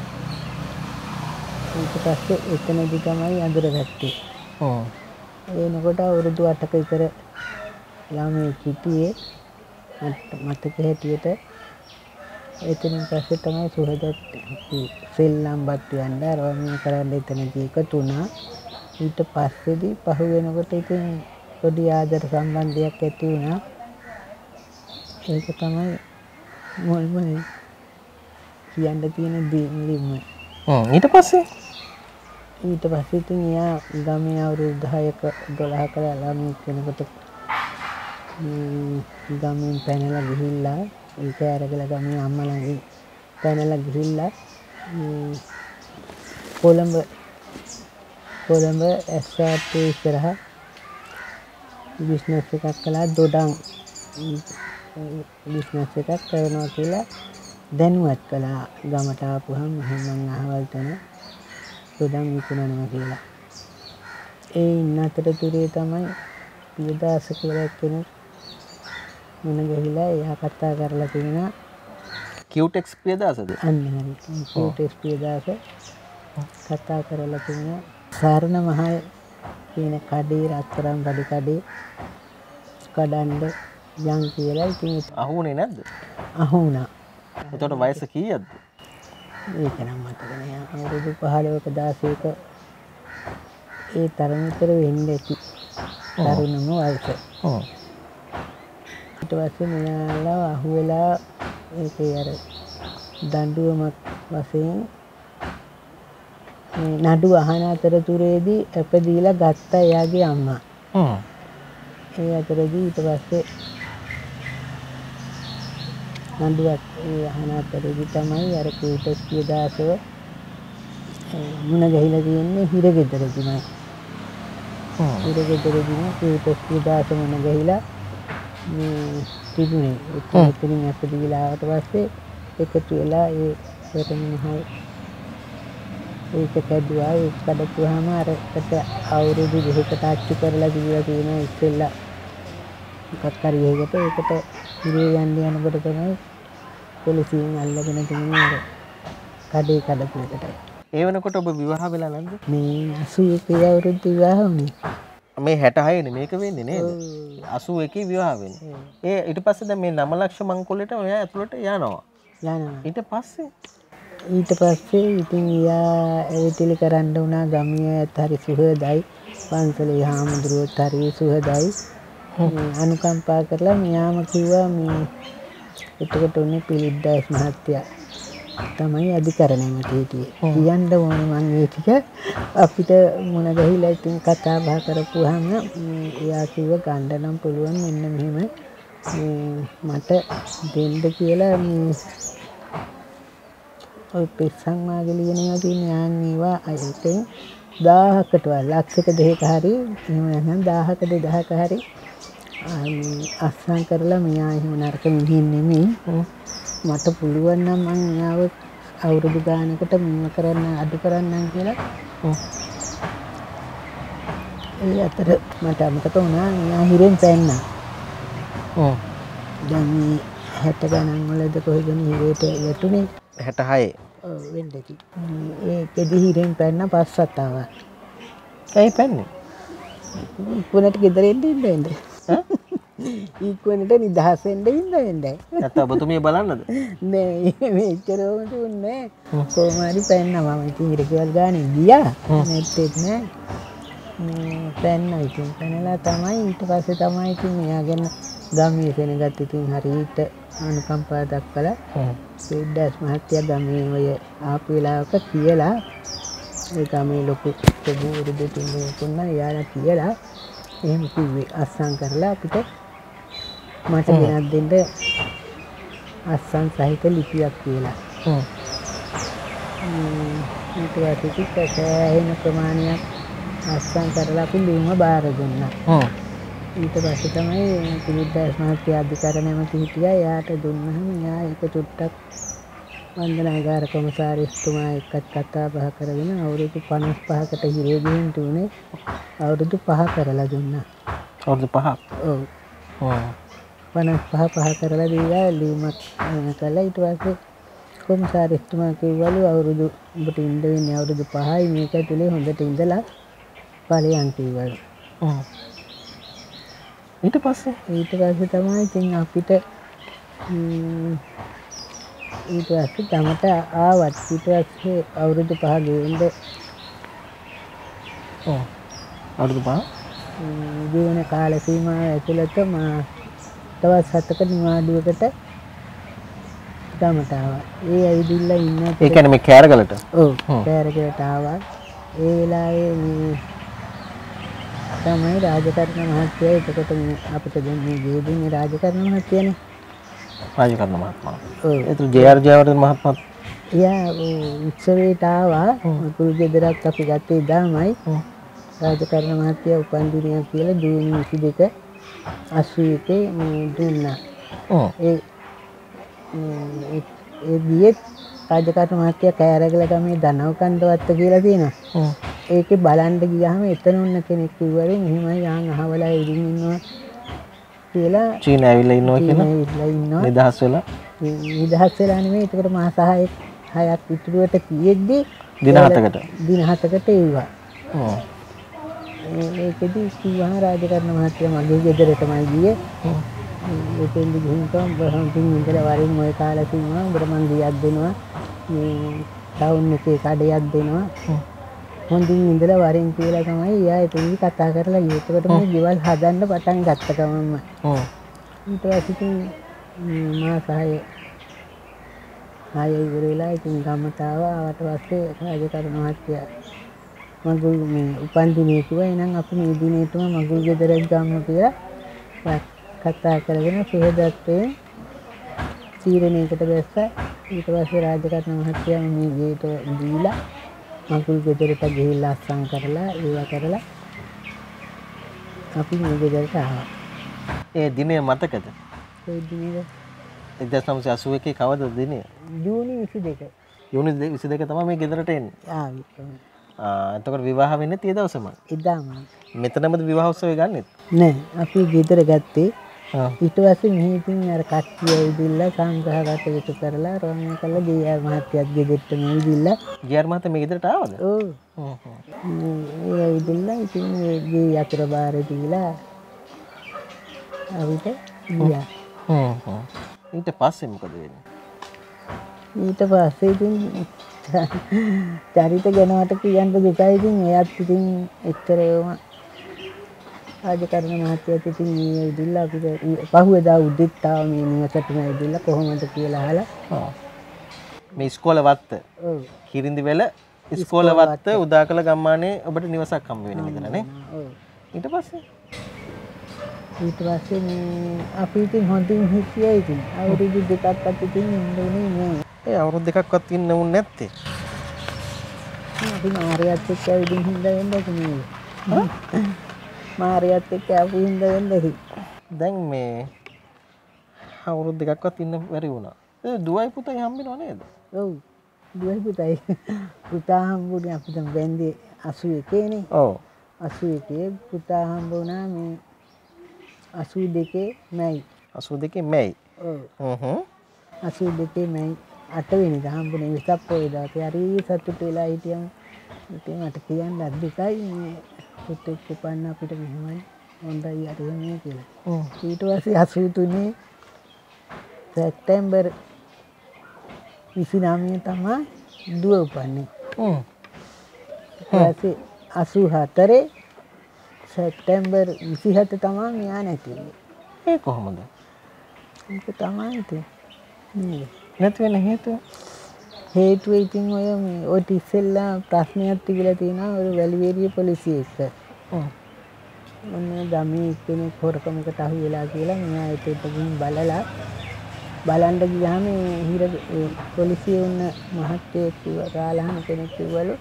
ඊට පස්සේ එතනදි තමයි අඳුරගත්තේ. ඔව්. එනකොට අවුරුදු අටක විතර ළමයි හිටියේ. මතක හැටියට එතනින් පස්සේ තමයි සුහදත් සෙල්ලම්පත් යන්න ආරම්භ කරන්න එතනදී එකතු වුණා. ඊට පස්සේදී පහු වෙනකොට ඉතින් පොඩි ආදර සම්බන්ධයක් ඇති වුණා. ඒක තමයි මොල්ම කියන්න තියෙන දෙලින්ම. හ්ම් ඊට පස්සේ ඊට පස්සේ ඉතින් එයා ගමේ අවුරුදු දහයක දොළහක ළමයි කෙනෙකුට ගමෙන් පැනලා ගිහිල්ලා ඒක අරගල ගමේ අම්මා ළඟ පැනලා ගිහිල්ලා Colombo Colombo S R T ඉස්සරහ බිස්නස් එකක් කළා දොඩම් බිස්නස් එකක් කරනවා කියලා දැනුවත් කළා. ගමට ආපුහම මම අහවල් තැන දොඩම් විකුණනවා කියලා. ඒ ඉන්න අතරතුරේ තමයි පියදාස කියලා කෙනෙක් මොන ගහිලා එයා කතා කරලා තිනවා කියුටෙක්ස් පියදාසද? අන්න හරි. කියුටෙක්ස් පියදාස කතා කරලා තිනවා සාරණ මහල් කියන කඩේ රත්තරන් බඩු කඩේ කඩන්න යන් කියලා. ඉතින් අහුනේ නැද්ද? අහුණා. එතකොට වයස කීයක්ද? ඒක නම් මතක නෑ. අවුරුදු පහළොවක දාසයක ඒ තරම විතර වෙන්න ඇති. තරුණම වයස. ඔව්. ඊට පස්සේ මෙයාලා අහුවෙලා ඒකේ අර දඬුවමක් වශයෙන් මේ නඩු අහන අතරතුරේදී අපදීලා ගත්ත එයාගේ අම්මා. හ්ම්. ඒ අතරදී ඊට පස්සේ නඩුවක් ඒ අහන අතරදී තමයි අර කීටස් පියදාසව මුණ ගැහිලා තියෙන්නේ හිරගෙදරදීමයි. හ්ම්. හිරගෙදරදීම කීටස් පියදාස මුණ ගැහිලා මේ තිබුණේ. එතනින් අපදීලා ආවට පස්සේ එකතු වෙලා ඒ රතනමහල් ඒක කැඩුවා. ඒක කඩපුවාම අරකට අවුරුදු දෙකකට අච්චු කරලා දීලා තියෙනවා ඉස්සෙල්ලා මොකක් හරි එකකට. ඒකට ඉරේ යන්න යනකොට තමයි පොලිසියෙන් අල්ලගෙන තිබුණේ අර කඩේ කඩපු එකට. ඒ වෙනකොට ඔබ විවාහ වෙලා නැද්ද? මේ අසූ එකේ අවුරුදු විවාහ වුණේ. මේ හැටහය නේ මේක වෙන්නේ නේද? අසූ එකේ විවාහ වෙන්නේ. ඒ ඊට පස්සේ දැන් මේ නවලක්ෂ මංකොල්ලේට ඔයා ඇතුළට යනවා. යනවා. ඊට පස්සේ ඊට පස්සේ ඉතින් යා ඒතිලි කරන්න වුණා. ගමියත් හරි සුහදයි. පන්සලේ හාමුදුරුවෝත් හරි සුහදයි. අනුකම්පා කරලා මෙයාම කිව්වා මේ එතකොට උන්නේ පිළිද්දාස් මහත්තයා තමයි අධිකරණයට හිටියේ. කියන්න ඕනේ මම ඒ ටික අපිට මොන ගහිලා ඉතින් කතා බහ කරපුවාම එයා කිව්ව ගන්න නම් පුළුවන් මෙන්න මෙහෙම මේ මට දෙන්න කියලා මේ ඔය පෙස්සන් වාගේ ලියනවා තියෙන යාන් ඒවා අයිතෙන් දහයකට ලක්ෂයක දෙකක හරි එහෙම නැත්නම් දහයක දෙදහයක හරි අස්සම් කරලා මෙයා එහෙම නරක මිනිහෙක් නෙමෙයි. මට පුළුවන් නම් මං යාව අවුරුදු ගානකට මෙව කරන්න අඩු කරන්නම් කියලා ඒ අතර මට අමතක වුණා මෙයා හිරෙන් පැන්නා. ඔව්. දැන් මේ හැට ගණන් වලද කොහෙද හිරේට වැටුනේ? හැට හය. ඔව් වෙන්න ඇති. ඒකෙදි හිරෙන් පැන්න පස්සත් ආවා. ඇයි පැන්නේ? ඉක්මනට ගෙදර එන්න ඉන්න වෙන්න. ඉක්මනට නිදහස් වෙන්න ඉන්න වෙන්න. නැත්නම් ඔබතුමිය බලන්නද? නෑ මෙච්චර වුණේ කොහොම හරි පැන්නා මම ඉතින් ඉරකවල් ගානේ ගියා. නැත්තේත් නෑ. මේ පැන්නා ඉතින් පැනලා තමයි ඊට පස්සේ තමයි ඉතින් මෙයාගෙන ගමේ සෙනගත් ඉතින් හරියට අනුකම්පා දක්වලා සෙඩ්ඩස් මහත්තයා ගමේ ඔය ආපු වෙලාවක කියලා ඒ ගමේ ලොකු පොබුරු දෙතුන් දෙනා යාලා කියලා එහෙම කිව්වේ අස්සම් කරලා අපිට මට ගෙනත් දෙන්න අස්සම් සහිත ලිපියක් කියලා. හ්ම්. ඊට පස්සේ සෑහෙන ප්‍රමාණයක් අස්සම් කරලා අපි ලියුම බාර දුන්නා. හ්ම්. ඊට පස්සේ තමයි පිළිද්දාස් මහත්තයා අධිකාර නැමැති හිටියා. එයාට දුන්නහම එයා ඒක චුට්ටක් වන්දනාගාර කොමසාරිස්තුමා එක්කත් කතා බහ කරගෙන අවුරුදු පනස් පහකට හිරේ ගිහින් තුනේ අවුරුදු පහ කරලා දුන්නා. අවුරුදු පහ? ඔව්. ඔව්. පනස් පහ පහ කරලා දීලා ලියුමක් කළා. ඊට පස්සේ කොමසාරිස්තුමා කිව්වලු අවුරුදු ඔබට ඉන්න වෙන්නේ අවුරුදු පහයි මේක ඇතුලේ හොඳට ඉඳලා ඵලයන් කිව්වලු. ඔව්. ඊට පස්සේ ඊට පස්සේ තමයි ඉතින් අපිට ඊට පස්සේ තමට ආවත් ඊට පස්සේ අවුරුදු පහ ගෙවෙන්න ඔව් අවුරුදු පහ ජීවන කාල සීමාව ඇතුළත මා දවස් හතක නිවාඩුවකට ගමට ආවා. ඒ ඇවිදින්න ඉන්න ඒ කියන්නේ මේ කෑරගලට? ඔව් කෑරගලට ආවා. ඒ වෙලාවේ මේ තමයි රාජකරණ මහත්තයා එතකොට අපිට දෙන්නේ ගේ දුන්නේ රාජකරණ මහත්තයානේ. රාජකරණ මහත්මයා. ඔව්. ඒතර ජේ.ආර්. ජයවර්ධන මහත්මයා. යා උත්සවයට ආවා. කුල් ගෙදරක් අපි ගත්තේ දාමයි. රාජකරණ මහත්තයා උපන් දිනයක් කියලා ජූනි විසි දෙක අසූ එකේ දුන්නා. ඔව්. ඒ ඒ දියේ රාජකරණ මහත්තයා කෑරගල ගමේ දනවකන්දවත්ත කියලා තියෙනවා. ඔව්. ඒකේ බලන්න ගියාම එතන උන්න කෙනෙක් කිව්වලු මෙහෙමයි යාන් අහවලා ඉදින් ඉන්නවා කියලා. චීන ඇවිල්ලා ඉන්නවා කියලා. නිදහස් වෙලා. නිදහස් වෙලා නෙමෙයි ඒකට මාස හයක් හයක් ඉතුරුවට කියෙද්දි දින හතකට දින හතකට එව්වා. ඔව්. ඒකෙදි කිව්වා රාජකරණ මහත්තයා මගේ ගෙදරටමයි ගියේ. ඔව්. ඒකෙන්දි ගිහින් තම බහන්කින් ඉඳලා වරින් ඔය කාලේ තියුණා උඹට මං ගියක් දෙනවා. මේ ටවුන් එකේ කඩයක් දෙනවා. ඔව්. හොඳින් ඉඳලා වරෙන් කියලා තමයි එයා එතනදි කතා කරලා ගියේ. ඒකට මේ ගෙවල් හදන්න පටන් ගත්ත ගමන්ම. ඔව්. ඊට පස්සේ මාස හය හය ඉවර වෙලා ඉතින් ගමට ආවා. ආවට පස්සේ රාජකරණ මහත්තයා මගුල් මේ උපන් දිනේ කිව්වා එහෙනම් අපි මේ දිනේටම මගුල් ගෙදරට ගමු කියලා කතා කරගෙන සුහදත්වයෙන් තීරණයකට බැස්සා. ඊට පස්සේ රාජකරණ මහත්තයා මේ ගේට දීලා මගුල් ගෙදරට ගිහිල්ලා අස්සම් කරලා ඒවා කරලා අපි මේ ගෙදරට ආවා. ඒ දිනේ මතකද? ඒ දිනේ එක්දහස් නවසිය අසූ එකේ කවද දිනේ? ජූනි විසි දෙක. ජූනි විසි දෙක තමයි මේ ගෙදරට එන්නේ. ආවේ. ආ එතකොට විවාහ වෙන්නේ ඒ දවසම. එදාම. මෙතනමද විවාහ උත්සවය ගන්නෙත්? නෑ අපි ගෙදර ගත්තේ. ඊට පස්සේ මෙහි ඉතින් අර කට්ටිය ඇවිදilla සංග්‍රහගත යුතු කරලා රෝණිය කළා ජේ.ආර්. මහත්තයාත් ගෙදරට මෙවිදilla. ජේ.ආර්. මහත්තයා මේ ගෙදරට ආවද? ඔව්. හ්ම් හ්ම්. ඒ ඇවිදilla ඉතින් ගේ යතුරු බාර දීලා අපිට ගියා. හ්ම් හ්ම්. ඊට පස්සේ මොකද වෙන්නේ? ඊට පස්සේ ඉතින් චරිත ගැනවට කියන්න දුකයි. ඉතින් එයාත් ඉතින් එච්චරම රාජකරණ මහත්තයාත් ඉතින් මේ ඇවිදilla අපිට පහුවෙදා උදේට ආව මේ නිවසටම ඇවිදilla කොහොමද කියලා අහලා. ඔව්. මේ ඉස්කෝලේ වත්ත. ඔව්. කිරින්දිවැල ඉස්කෝලේ වත්ත උදාකල ගම්මානේ ඔබට නිවසක් හම්බ වෙන්නේ මෙතන නේ? ඔව්. ඊට පස්සේ ඊට පස්සේ මේ අපි ඉතින් හොඳින් හිටියා ඉතින් අවුරුදු දෙකක්වත් ඉතින් ඉන්නුනේ නෑ. ඒ අවුරුදු දෙකක්වත් ඉන්න උන් නැත්තේ. අපි මාරියත් එක්ක ඇවිදින් හින්දා වෙන්නේ නේ. මාරියත් එක්ක අපි හින්දා වෙන්නේ. දැන් මේ අවුරුදු දෙකක්වත් ඉන්න බැරි වුණා. ඒ දුවයි පුතයි හම්බෙනව නේද? ඔව්. දුවයි පුතයි. පුතා හම්බුනේ අපිට බැන්දේ අසූ එකේ නේ. ඔව්. අසූ එකේ පුතා හම්බ වුණා මේ අසූ දෙකේ මැයි. අසූ දෙකේ මැයි. ඔව්. හ්ම් හ්ම්. අසූ දෙකේ මැයි අට වෙනිදා හම්බුනේ වෙසක් පොය දවසේ. හරි සතුටු වෙලා හිටියම ඉතින් මට කියන්න අද්දිකයි මේ පුතෙක් උපන්න අපිට මෙහෙමයි හොඳයි අර එහෙමයි කියලා. හ්ම්. ඊට පස්සේ අසූ තුනේ සැප්තැම්බර් විසිනවය තමයි දුව උපන්නේ. හ්ම්. ඊට පස්සේ අසූ හතරේ සැප්තැම්බර් විසිහත තමයි මෙයා නැති වුනේ. ඒ කොහොමද? ඒක තමයි ඉතින්. නේද? නැති වෙන හේතුව? හේතුව ඉතින් ඔය මේ ඔය ඉස්සෙල්ලා ප්‍රශ්නයක් තිබිලා තියෙනවා ඔය වැලිවේරිය පොලිසිය එක්ක. හ්ම්. ඔන්න ගමේ එක්කෙනෙක් හොරකමකට අහු වෙලා කියලා මෙයා ඒකට ගිහින් බලලා බලන්න ගියාම හිර පොලිසියේ උන්න මහත්තයෙක් කිව්වා රාලහන කෙනෙක් කිව්වලු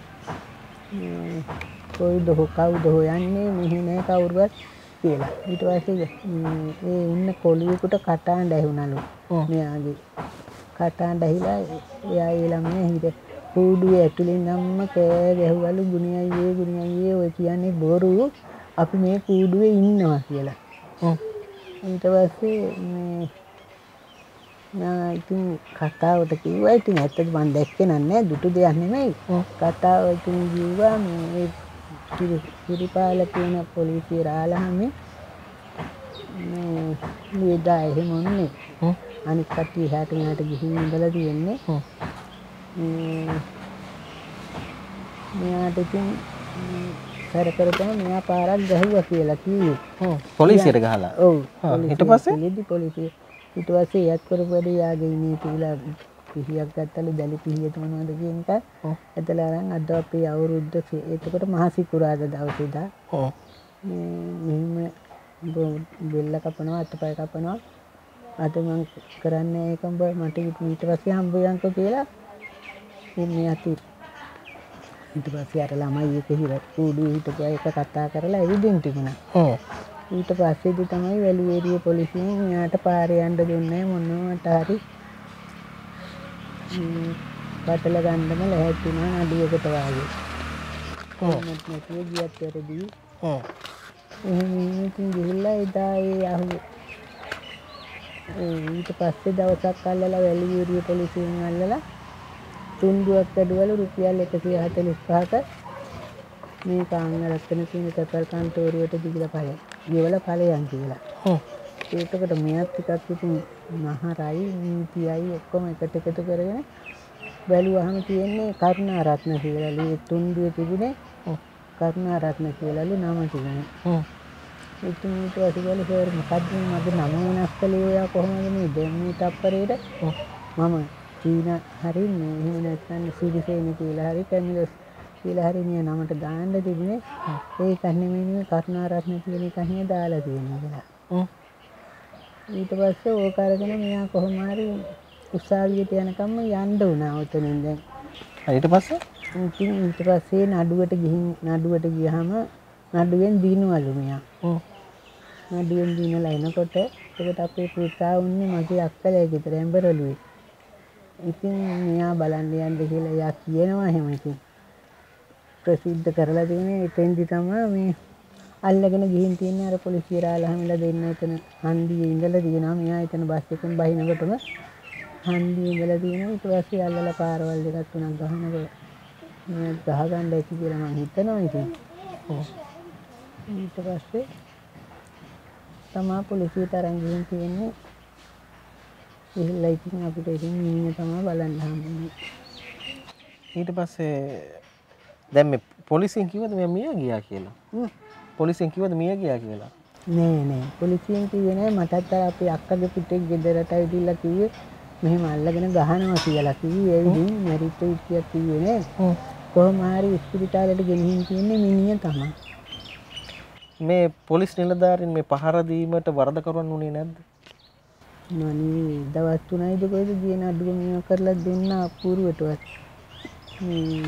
කොයිද කවුද හොයන්නේ මෙහි නෑ කවුරුවත් කියලා. ඊට පස්සේ ඒ ඉන්න කොළුවෙකුට කටහඬ ඇහුණලු. මෙයාගේ කටහඬ ඇහිලා එයා ඒ ළමයා හිර කූඩුවේ ඇතුලේ නම්ම කෑ ගැහුවලු ගුණි අයියේ ගුණි අයියේ ඔය කියන්නේ බොරු අපි මේ කූඩුවේ ඉන්නවා කියලා. ඊට පස්සේ මේ නා ඉතින් කතාවට කිව්වා ඉතින් ඇත්තට මම දැක්කේ නෑ දුටු දෙයක් නෙමෙයි. කතාව ඉතින් කිව්වා මේ කිරිපාල කියන පොලිසිය රාලහමේ මේ මෙදා එහෙම ඔන්නේ. අනිත් කට්ටිය එහාට මෙහාට ගිහින් ඉඳලා තියෙන්නේ. මෙයාට ඉතින් කර කර තමයි මෙයා පාරක් ගහුවා කියලා කිව්වේ. හ්ම්. පොලිසියට ගහලා. ඔව්. ඊට පස්සේ ඊට පොලිසිය ඊට පස්සේ යත් කරපු වැඩේ යාගේ ඉන්නේ කියලා පිහියක් ගත්තලු දැලි පිහියට මොනවද කියන එක. එතලා අරන් අද අපේ අවුරුද්ද එතකොට මහා සිකුරාදා දවසේ දා. ඔව්. මේ මෙහෙම බෙල්ල කපනවා අතපය කපනවා. අද මං කරන්නේ ඒක උඹ මට ඊට පස්සේ හම්බ වෙනකෝ කියලා මේ අති ඊට පස්සේ අර ළමයි එක හිර කූඩුවේ හිටපුවා එක කතා කරලා එවිදින් තිබුණා. ඔව්. ඊට පස්සේදී තමයි වැලිවේරිය පොලිසියෙන් මෙයාට පාරේ යන්න දුන්නේ මොනවට හරි බටල ගන්නම ලැහැත් වුණා නඩුවකට වාගේ. කොහොමද නැතුව ගියත් පෙරදී. ඔව්. එහෙනම් ඉතින් ගිහිල්ලා එදා ඒ ආහුවේ ඊට පස්සේ දවසක් අල්ලලා වැලිවේරිය පොලිසියෙන් අල්ලලා තුන්ඩුවක් ඇදුවලු රුපියල් එකසිය හතළිස් පහක මේ කාංගරත්න කියන කතල් කන්තෝරුවට දීලා ඵලයි. ගෙවල ඵලයන් කියලා. ඔව්. ඒකට මෙයක් ටිකක් ඉතින් මහරයි නීතියයි ඔක්කොම එකට එකතු කරගෙන බැලුවාම තියෙන්නේ කරුණාරත්න කියලාලු ඒ තුන්ඩුවේ තිබුණේ කරුණාරත්න කියලාලු නම තිබුණේ. ඔව්. ඉතින් ඊට පස්සේ ගාලේ සර් මොකද්ද මගේ නම වෙනස් කළේ ඔයා කොහොමද මේ දැන් මේ තප්පරේට මම චීන හරි මේ එහෙම නැත්නම් සිරිසේන කියලා හරි කැමිලස් කියලා හරි මේ නමට දාන්න තිබුණේ ඒක නෙමෙයි මේ කරුණාරත්න කියන එක නේ දාලා තියෙන්නේ කියලා. ඔව්. ඊට පස්සේ ඕක අරගෙන මෙයා කොහොම හරි උසාවියට යනකම් යන්න වුණා උතනින් දැන්. ඊට පස්සේ ඉතින් ඊට පස්සේ නඩුවට ගිහින් නඩුවට ගියාම නඩුවෙන් දිනුවලු මෙයා. ඔව්. නඩුවෙන් දිනලා එනකොට ඒකට අපේ පුතා උන්නේ මගේ අක්කලා ගෙදර ඇඹරළුවේ. ඉතින් මෙයා බලන්න යන්න කියලා එයා කියනවා එහෙම ඉතින්. ප්‍රසිද්ධ කරලා තියෙන්නේ එතෙන්දි තමයි මේ අල්ලගෙන ගිහින් තියන්නේ අර පොලිසිය රාලහමලා දෙන්න එතන හන්දියේ ඉඳලා තියෙනවා. මෙයා එතන බස් එකෙන් බහිනකොටම හන්දියේ ඉඳලා තියෙනවා. ඊට පස්සේ අල්ලලා පාරවල් දෙකක් තුනක් ගහනකොට මේ ගහ ගන්න ඇති කියලා මම හිතනවා ඉතින්. ඔව්. ඊට පස්සේ තමා පොලිසියට අරන් ගිහින් තියෙන්නේ. ඉහිලා ඉතින් අපිට ඉතින් මීන තමයි බලන්න හම්බුනේ. ඊට පස්සේ දැන් මේ පොලිසියෙන් කිව්වද මෙයා මිය ගියා කියලා? හ්ම්. පොලිසියෙන් කිව්වද මිය ගියා කියලා? නෑ නෑ පොලිසියෙන් කිව්වේ නෑ මටත් අර අපේ අක්කගේ පුතෙක් ගෙදරට ඇවිදලා කිව්වේ මෙහෙම අල්ලගෙන ගහනවා කියලා කිව්වේ. ඒ විදිහින් මැරිච්ච විදියක් කිව්වේ නෑ. හ්ම්. කොහොම හරි ස්පිරිතාලෙට ගෙනිහින් තියන්නේ මිනිහ තමයි. මේ පොලිස් නිලධාරීන් මේ පහර දීමට වරදකරුවන් උනේ නැද්ද? නනි දවස් තුනයිද කොයිද ගියේ නඩුව මේව කරලා දෙන්න අපූර්වටවත්. මේ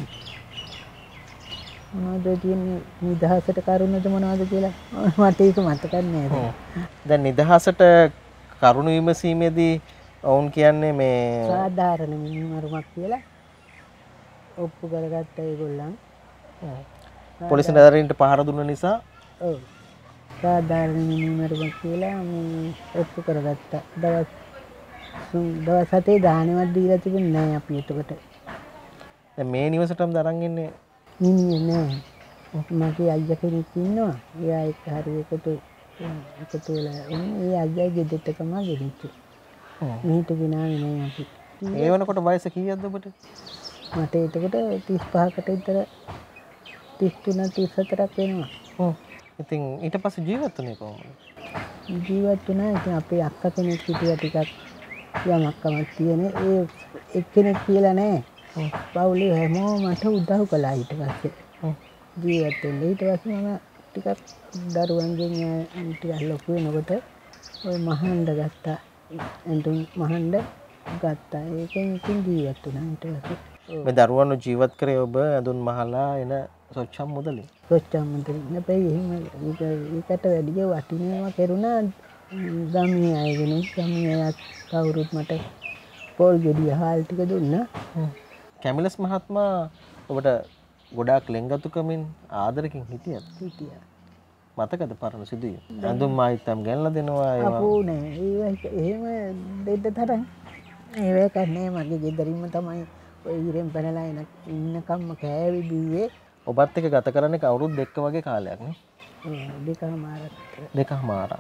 මොනවද කියන්නේ නිදහසට කරුණද මොනවද කියලා මට ඒක මතක නැහැ. දැන් නිදහසට කරුණ විමසීමේදී ඔවුන් කියන්නේ මේ සාධාරණ මිනිමරුමක් කියලා ඔප්පු කරගත්ත ඒගොල්ලන්. පොලිසිය නිලධාරීන්ට පහර දුන්න නිසා ඔව් සාධාරණ මිනිමරුවක් කියලා මේ ඔප්පු කරගත්තා. දවස් දවස් හතේ දානෙවත් දීලා තිබුණේ නැහැ අපි එතකොට. දැන් මේ නිවසටම දරන් ඉන්නේ මිනිහ නෑ. මගේ අයියා කෙනෙක් ඉන්නවා. එයා එක්ක හරි එකතු එකතු වෙලා ඉන්නේ. ඒ අයියා ගෙදරට තමයි ගෙනිච්චේ. මෙහෙට ගෙනාවේ නෑ අපි. ඒ වෙනකොට වයස කීයක්ද ඔබට? මට එතකොට තිස් පහකට විතර තිස් තුන තිස් හතරක් වෙනවා. ඔව්. ඉතින් ඊට පස්සේ ජීවත් වුණේ කොහොමද? ජීවත් වුණා. ඉතින් අපේ අක්කා කෙනෙක් හිටියා ටිකක් යමක්කමක් තියෙන. ඒ එක්කෙනෙක් කියලා නෑ. පවුලේ හැමෝම මට උදව් කළා ඊට පස්සේ. ජීවත් වෙන්න. ඊට පස්සේ මම ටිකක් දරුවන්ගෙන් ටිකක් ලොකු වෙනකොට ඔය මහන්ඩ ගත්තා. එන්ටුන් මහන්ඩ ගත්තා. ඒකෙන් ඉතින් ජීවත් වුණා ඊට පස්සේ. මේ දරුවන්ව ජීවත් කරේ ඔබ ඇඳුම් මහලා එන සොච්චම් මුදලින්. සොච්චම් මුදලින්. හැබැයි එහෙම ඒක ඒකට වැඩිය වටිනවා කරුණා ගම්මිය අයගෙන ගම්මිය අයත් කවුරුත් මට පොල් ගෙඩිය හාල් ටික දුන්නා. කැමිලස් මහත්මයා ඔබට ගොඩාක් ලෙන්ගතුකමින් ආදරකින් හිටියද? හිටියා. මතකද පරණ සිදුවීම්? ඇඳුම් මායිත්තම් ගෙනලා දෙනවා ඒවා. අපෝ නෑ. ඒව එහෙම දෙන්න තරම් ඒව කන්නේ මගේ ගෙදරින්ම තමයි ඔය ඉරෙන් පැනලා එන ඉන්නකම්ම කෑවි බිව්වේ. ඔබත් එක්ක ගත කරන්නේ කවුරුත් දෙක්ක වගේ කාලයක් නේ? දෙකමාරක්. දෙකමාරක්.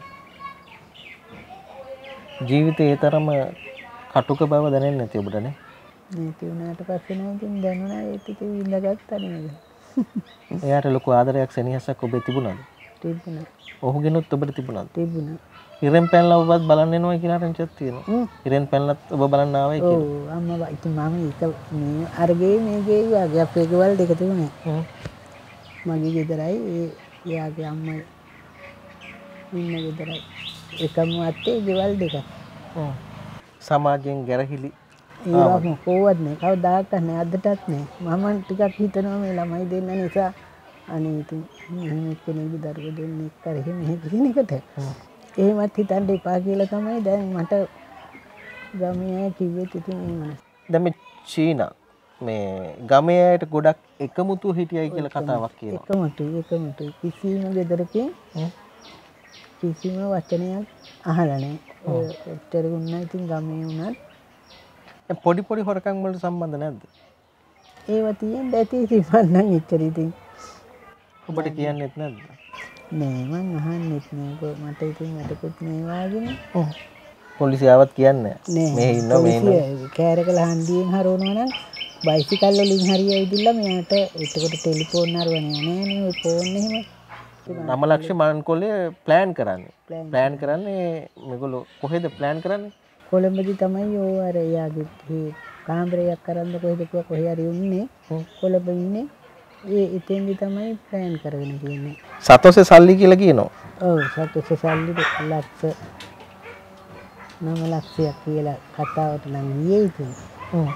ජීවිතේ ඒ තරම කටුක බව දැනෙන්නේ නැති ඔබට නේ? නැති වුණාට පස්සේ නම් ඉතින් දැනුණා ඒත් ඉතින් ඉඳගත්තා නේද? එයාට ලොකු ආදරයක් සෙනෙහසක් ඔබේ තිබුණාද? තිබුණා. ඔහුගෙනුත් ඔබට තිබුණාද? තිබුණා. ඉරෙන් පැනලා ඔබවත් බලන්න එනවා කියලා රංචක් තියෙනවා. ඉරෙන් පැනලත් ඔබ බලන්න ආවයි කියලා. ඔව් අම්මා ඉතින් මම ඒක මේ අරගේ මේ ගේ වගේ අපේ ගෙවල් දෙක තිබුණේ. මගේ ගෙදරයි ඒ එයාගේ අම්මයි ඉන්න ගෙදරයි. එකම වත්තේ ගෙවල් දෙක. සමාජයෙන් ගැරහිලි ඒවා මොකවත් නෑ. කවදාවත් නෑ අදටත් නෑ. මම ටිකක් හිතනවා මේ ළමයි දෙන්න නිසා අනේ ඉතින් මෙහෙම කෙනෙක්ගේ දරුවෝ දෙන්නෙක් කර එහෙම එහෙම කියන එකට. එහෙමත් හිතන්න එපා කියලා තමයි දැන් මට ගමේ අය කිව්වෙත් ඉතින් එහෙම. දැන් මේ චීනා මේ ගමේ අයට ගොඩක් එකමුතු හිටියයි කියලා කතාවක් කියනවා. එකමුතු එකමුතු කිසිම ගෙදරකින් කිසිම වචනයක් අහලා නෑ. ඔය එච්චර වුණා ඉතින් ගමේ වුණත් පොඩි පොඩි හොරකම් වලට සම්බන්ධ නැද්ද? ඒව තියෙන්න ඇති ඉතින් නම් එච්චර ඉතින් ඔබට කියන්නෙත් නැද්ද? නෑ මං අහන්නෙත් නෑ. මට ඉතින් මටකුත් නෑ වාගෙන. ඔව්. පොලිසියාවත් කියන්නේ මේ ඉන්නවා මේ ඉන්නවා. කෑරකල හන්දියෙන් හරවනවා නම් බයිසිකල් වලින් හරි ඇවිදilla මෙයාට එතකොට ටෙලිෆෝන් හරවන්නේ නෑ නේ. ඔය ෆෝන් එහෙම නමලක්ෂ මන්කොල්ලේ ප්ලෑන් කරන්නේ. ප්ලෑන් කරන්නේ මේගොල්ලෝ කොහෙද ප්ලෑන් කරන්නේ? කොළඹදී තමයි ඕ අර යාගේ කාමරයක් කරන්න කොහෙද කිව්වා කොහේ හරි උන්නේ. කොළඹ ඉන්නේ. ඒ ඉතින්දි තමයි ප්ලෑන් කරගෙන තියෙන්නේ. සතොසේ සල්ලි කියලා කියනවා. ඔව් සතොසේ සල්ලි ලක්ෂ නම ලක්ෂයක් කියලා කතාවට නම් ගියේ ඉතින්. ඔව්.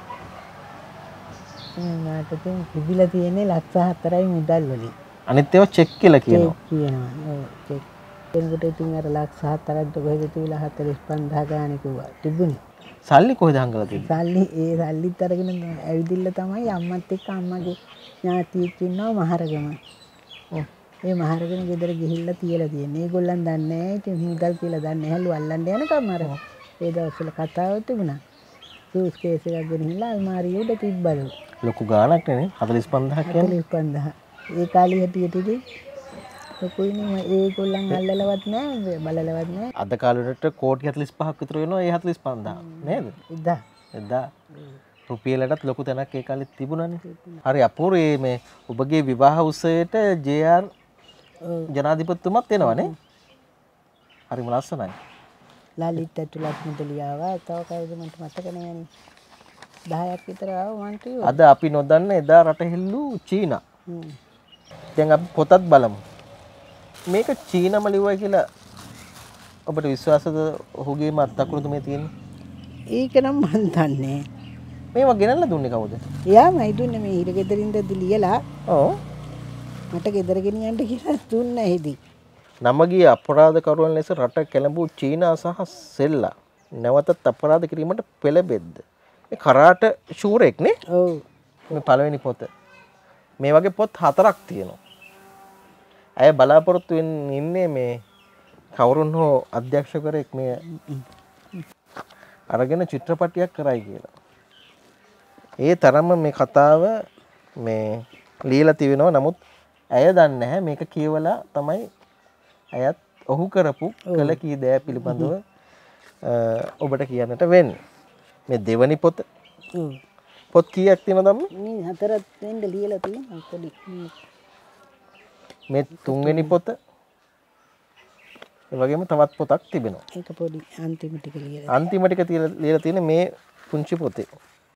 මට ඉතින් තිබිලා තියෙන්නේ ලක්ෂ හතරයි මුදල් වලින්. අනිත් ඒවා චෙක් කියලා කියනවා. කියනවා. ඔව් චෙක්. එතකොට ඉතින් අර ලක්ෂ හතරක් කොහෙද තියලා හතළිස් පන්දාහ ගානේ කිව්වා. තිබුණේ. සල්ලි කොහෙද හංගලා තිබ්බේ? සල්ලි ඒ සල්ලිත් අරගෙන ඇවිදින්න තමයි අම්මත් එක්ක අම්මගේ ඥාතියෙක් ඉන්නවා මහරගම. ඔව්. ඒ මහරගම ගෙදර ගිහිල්ලා තියලා තියෙන්නේ. ඒගොල්ලන් දන්නේ නැහැ. ඉතින් මුදල් කියලා දන්නේ නැහැ. හලු අල්ලන්න යනකම් අර ඒ දවස්වල කතාව තිබුණා. සූස් කේස් එකක් ගෙනහිල්ලා අල්මාරිය උඩ තිබ්බලු. ලොකු ගාණක් නේ හතළිස් පන්දාහක් කියන්නේ. හතළිස් පන්දාහ. ඒ කාලේ හැටියට ඉතින් ලොකුයිනේ ඒගොල්ලන් අල්ලලවත් නැහැ බලලවත් නැහැ. අද කාලෙට කෝටි හතළිස් පහක් විතර වෙනවා ඒ හතළිස් පන්දාහ නේද? එදා. එදා රුපියලටත් ලොකු තැනක් ඒ කාලෙත් තිබුණානේ. හරි අපූර්වයි මේ ඔබගේ විවාහ උත්සවයට ජේ ආර් ජනාධිපතිතුමත් එනවනේ. හරිම ලස්සනයි. ලලිත් ඇතුළත් මුදලියාවා තව කවුද මට මතක නෑනේ. දහයක් විතර ආවා මං කිව්වා. අද අපි නොදන්න එදා රට හෙල්ලු චීනා. හ්ම්. දැන් අපි පොතත් බලමු. මේක චීනම ලිව්වයි කියලා ඔබට විශ්වාසද ඔහුගේම අත්අකුරුද මේ තියෙන්නේ? ඒක නම් මන් දන්නේ. මේවා ගෙනල්ලා දුන්නේ කවුද? එයාමයි දුන්නේ මේ හිර ගෙදරින්ද ලියලා. ඔව්. මට ගෙදර ගෙනියන්න කියලා දුන්න ඇහිදී. නමගිය අපරාධකරුවන් ලෙස රට කැළඹූ චීනා සහ සෙල්ලා නැවතත් අපරාධ කිරීමට පෙළඹෙද්ද. මේ කරාට ෂූරෙක් නේ? ඔව්. මේ පළවෙනි පොත. මේ වගේ පොත් හතරක් තියෙනවා. ඇය බලාපොරොත්තු ඉන්නේ මේ කවුරුන් හෝ අධ්‍යක්ෂකවරයෙක් මේ අරගෙන චිත්‍රපටියක් කරයි කියලා. ඒ තරම්ම මේ කතාව මේ ලියලා තිබෙනවා. නමුත් ඇය දන්නේ නැහැ මේක කියවලා තමයි ඇයත් ඔහු කරපු කළ කී දෑ පිළිබඳව ඔබට කියන්නට වෙන්නේ. මේ දෙවනි පොත පොත් කීයක් තියෙනවද අම්මා? මේ හතරක් වෙන්න ලියලා තියෙනවා පොඩි. මේ තුන්වෙනි පොත ඒ වගේම තවත් පොතක් තිබෙනවා. ඒක පොඩි අන්තිම ටික ලියලා. අන්තිම ටික ලියලා තියෙන මේ පුංචි පොතේ.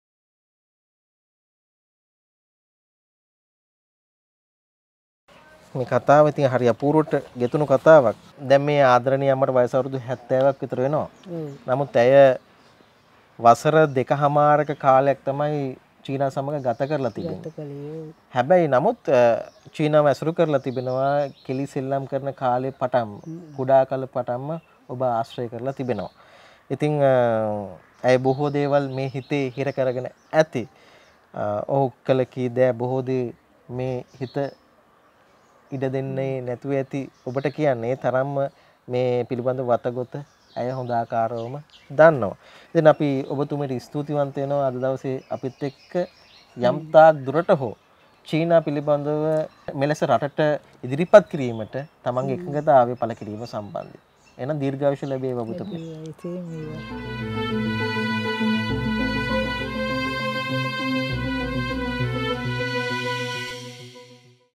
මේ කතාව ඉතින් හරි අපූර්වට ගෙතුණු කතාවක්. දැන් මේ ආදරණීය අම්මට වයස අවුරුදු හැත්තෑවක් විතර වෙනවා. නමුත් ඇය වසර දෙකමාරක කාලයක් තමයි චීනා සමග ගත කරලා තිබෙන්නේ. හැබැයි නමුත් චීනාව ඇසුරු කරලා තිබෙනවා කෙලි සෙල්ලම් කරන කාලේ පටන්ම කුඩා කාල පටන්ම ඔබ ආශ්‍රය කරලා තිබෙනවා. ඉතින් ඇය බොහෝ දේවල් මේ හිතේ හිර කරගෙන ඇති. ඔහු කළ කී දෑ බොහෝ දේ මේ හිත ඉඩ දෙන්නේ නැතුව ඇති ඔබට කියන්නේ තරම්ම මේ පිළිබඳ වතගොත ඇය හොඳ ආකාරවම දන්නවා. ඉතින් අපි ඔබතුමීට ස්තුතිවන්ත වෙනවා අද දවසේ අපිත් එක්ක යම් තාක් දුරට හෝ චීනා පිළිබඳව මෙලෙස රටට ඉදිරිපත් කිරීමට තමන්ගේ එකඟතාවය පළ කිරීම සම්බන්ධයෙන්. එහෙනම් දීර්ඝායුෂ ලැබේවා ඔබතුමීට.